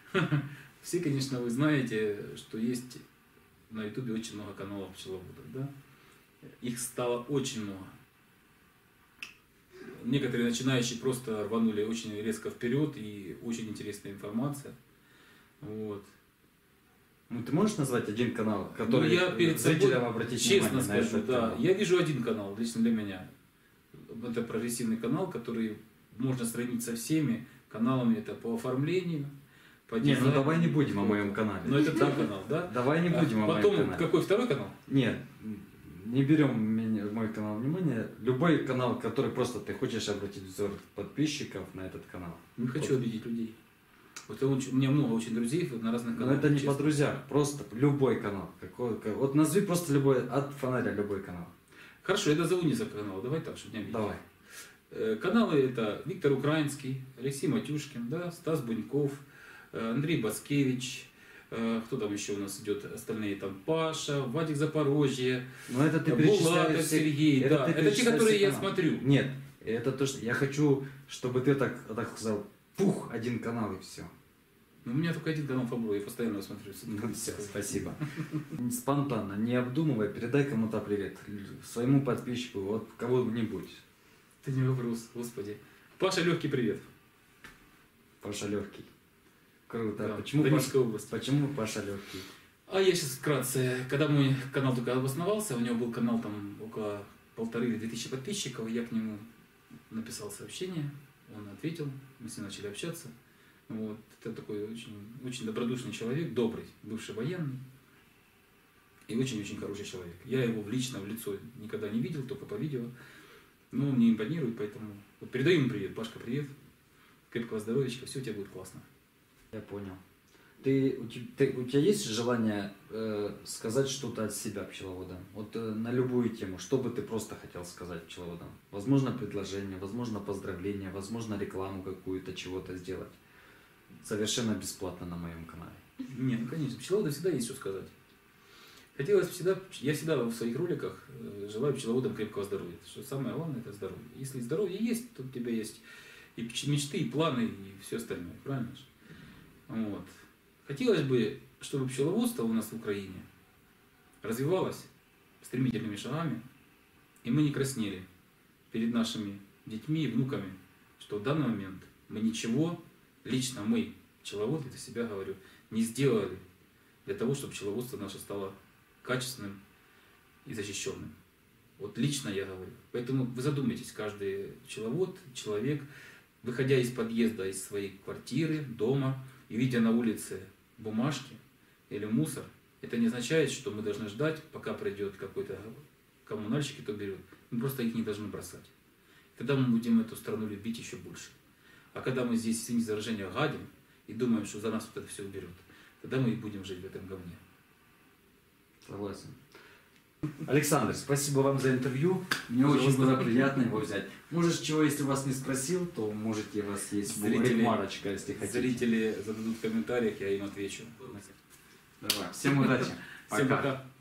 Все, конечно, вы знаете, что есть на ютубе очень много каналов пчеловодов, да? Их стало очень много. Некоторые начинающие просто рванули очень резко вперед, и очень интересная информация. Вот. Ну, ты можешь назвать один канал, который Ну, я перед собой, зрителям обратить честно внимание на скажу, этот да, канал? я вижу один канал, лично для меня. Это прогрессивный канал, который можно сравнить со всеми каналами, это по оформлению, по Не, дизайну. ну давай не будем о моем канале. Но это твой канал, да? Давай не будем А о моем потом, канале. какой второй канал? Нет, не берем меня, мой канал внимания. Любой канал, который просто ты хочешь обратить взор подписчиков на этот канал. Не хочу Вот. обидеть людей. Вот я очень- у меня много очень друзей на разных Но каналах. это не честно. по друзьях, просто любой канал. Какой, как- вот назови просто любой, от фонаря любой канал. Хорошо, я назову несколько каналов. Давай так, чтобы не обидеть. Давай. Э, Каналы это Виктор Украинский, Алексей Матюшкин, да, Стас Буньков, э, Андрей Баскевич, э, кто там еще у нас идет, остальные там Паша, Вадик Запорожье, Но это ты Булатов перечисляешь все- Сергей, это да, ты это те, перечисляешь которые все я каналы. смотрю. Нет, это то, что я хочу, чтобы ты так, так сказал, пух, один канал и все. Но у меня только один канал Фабро, я постоянно его смотрю. Ну, все, спасибо. Спонтанно, не обдумывая, передай кому-то привет. Своему подписчику, вот кого-нибудь. Это не вопрос, господи. Паша, легкий привет. Паша Легкий. Круто. Да, Почему, Донецкая Паша, область. почему Паша Легкий? А я сейчас вкратце, когда мой канал только обосновался, у него был канал там около полторы или две тысячи подписчиков, я к нему написал сообщение, он ответил, мы с ним начали общаться. Вот. Это такой очень, очень добродушный человек, добрый, бывший военный и очень-очень хороший человек. Я его в лично, в лицо никогда не видел, только по видео, но он мне импонирует, поэтому вот передаю ему привет. Пашка, привет, крепкого здоровья, все у тебя будет классно. Я понял. Ты, у, тебя, ты, у тебя есть желание э, сказать что-то от себя пчеловодам? Вот э, на любую тему, что бы ты просто хотел сказать пчеловодам? Возможно, предложение, возможно, поздравление, возможно, рекламу какую-то, чего-то сделать. Совершенно бесплатно на моем канале. Нет, ну конечно, пчеловоду всегда есть что сказать. Хотелось всегда, я всегда в своих роликах э, желаю пчеловодам крепкого здоровья. Что самое главное это здоровье. Если здоровье есть, то у тебя есть и мечты, и планы, и все остальное. Правильно же? Вот. Хотелось бы, чтобы пчеловодство у нас в Украине развивалось стремительными шагами, и мы не краснели перед нашими детьми и внуками, что в данный момент мы ничего, лично мы, пчеловоды, для себя говорю, не сделали для того, чтобы пчеловодство наше стало качественным и защищенным. Вот лично я говорю. Поэтому вы задумайтесь, каждый пчеловод, человек, выходя из подъезда, из своей квартиры, дома, и видя на улице бумажки или мусор, это не означает, что мы должны ждать, пока придет какой-то коммунальщик и то берет. Мы просто их не должны бросать. Тогда мы будем эту страну любить еще больше. А когда мы здесь, извините за выражение, гадим и думаем, что за нас вот это все уберет, тогда мы и будем жить в этом говне. Согласен. Александр, спасибо вам за интервью. Мне очень было приятно его взять. Может, чего, если вас не спросил, то можете, у вас есть ремарочка, если хотите. Зрители зададут в комментариях, я им отвечу. Давай. Всем удачи. Всем пока.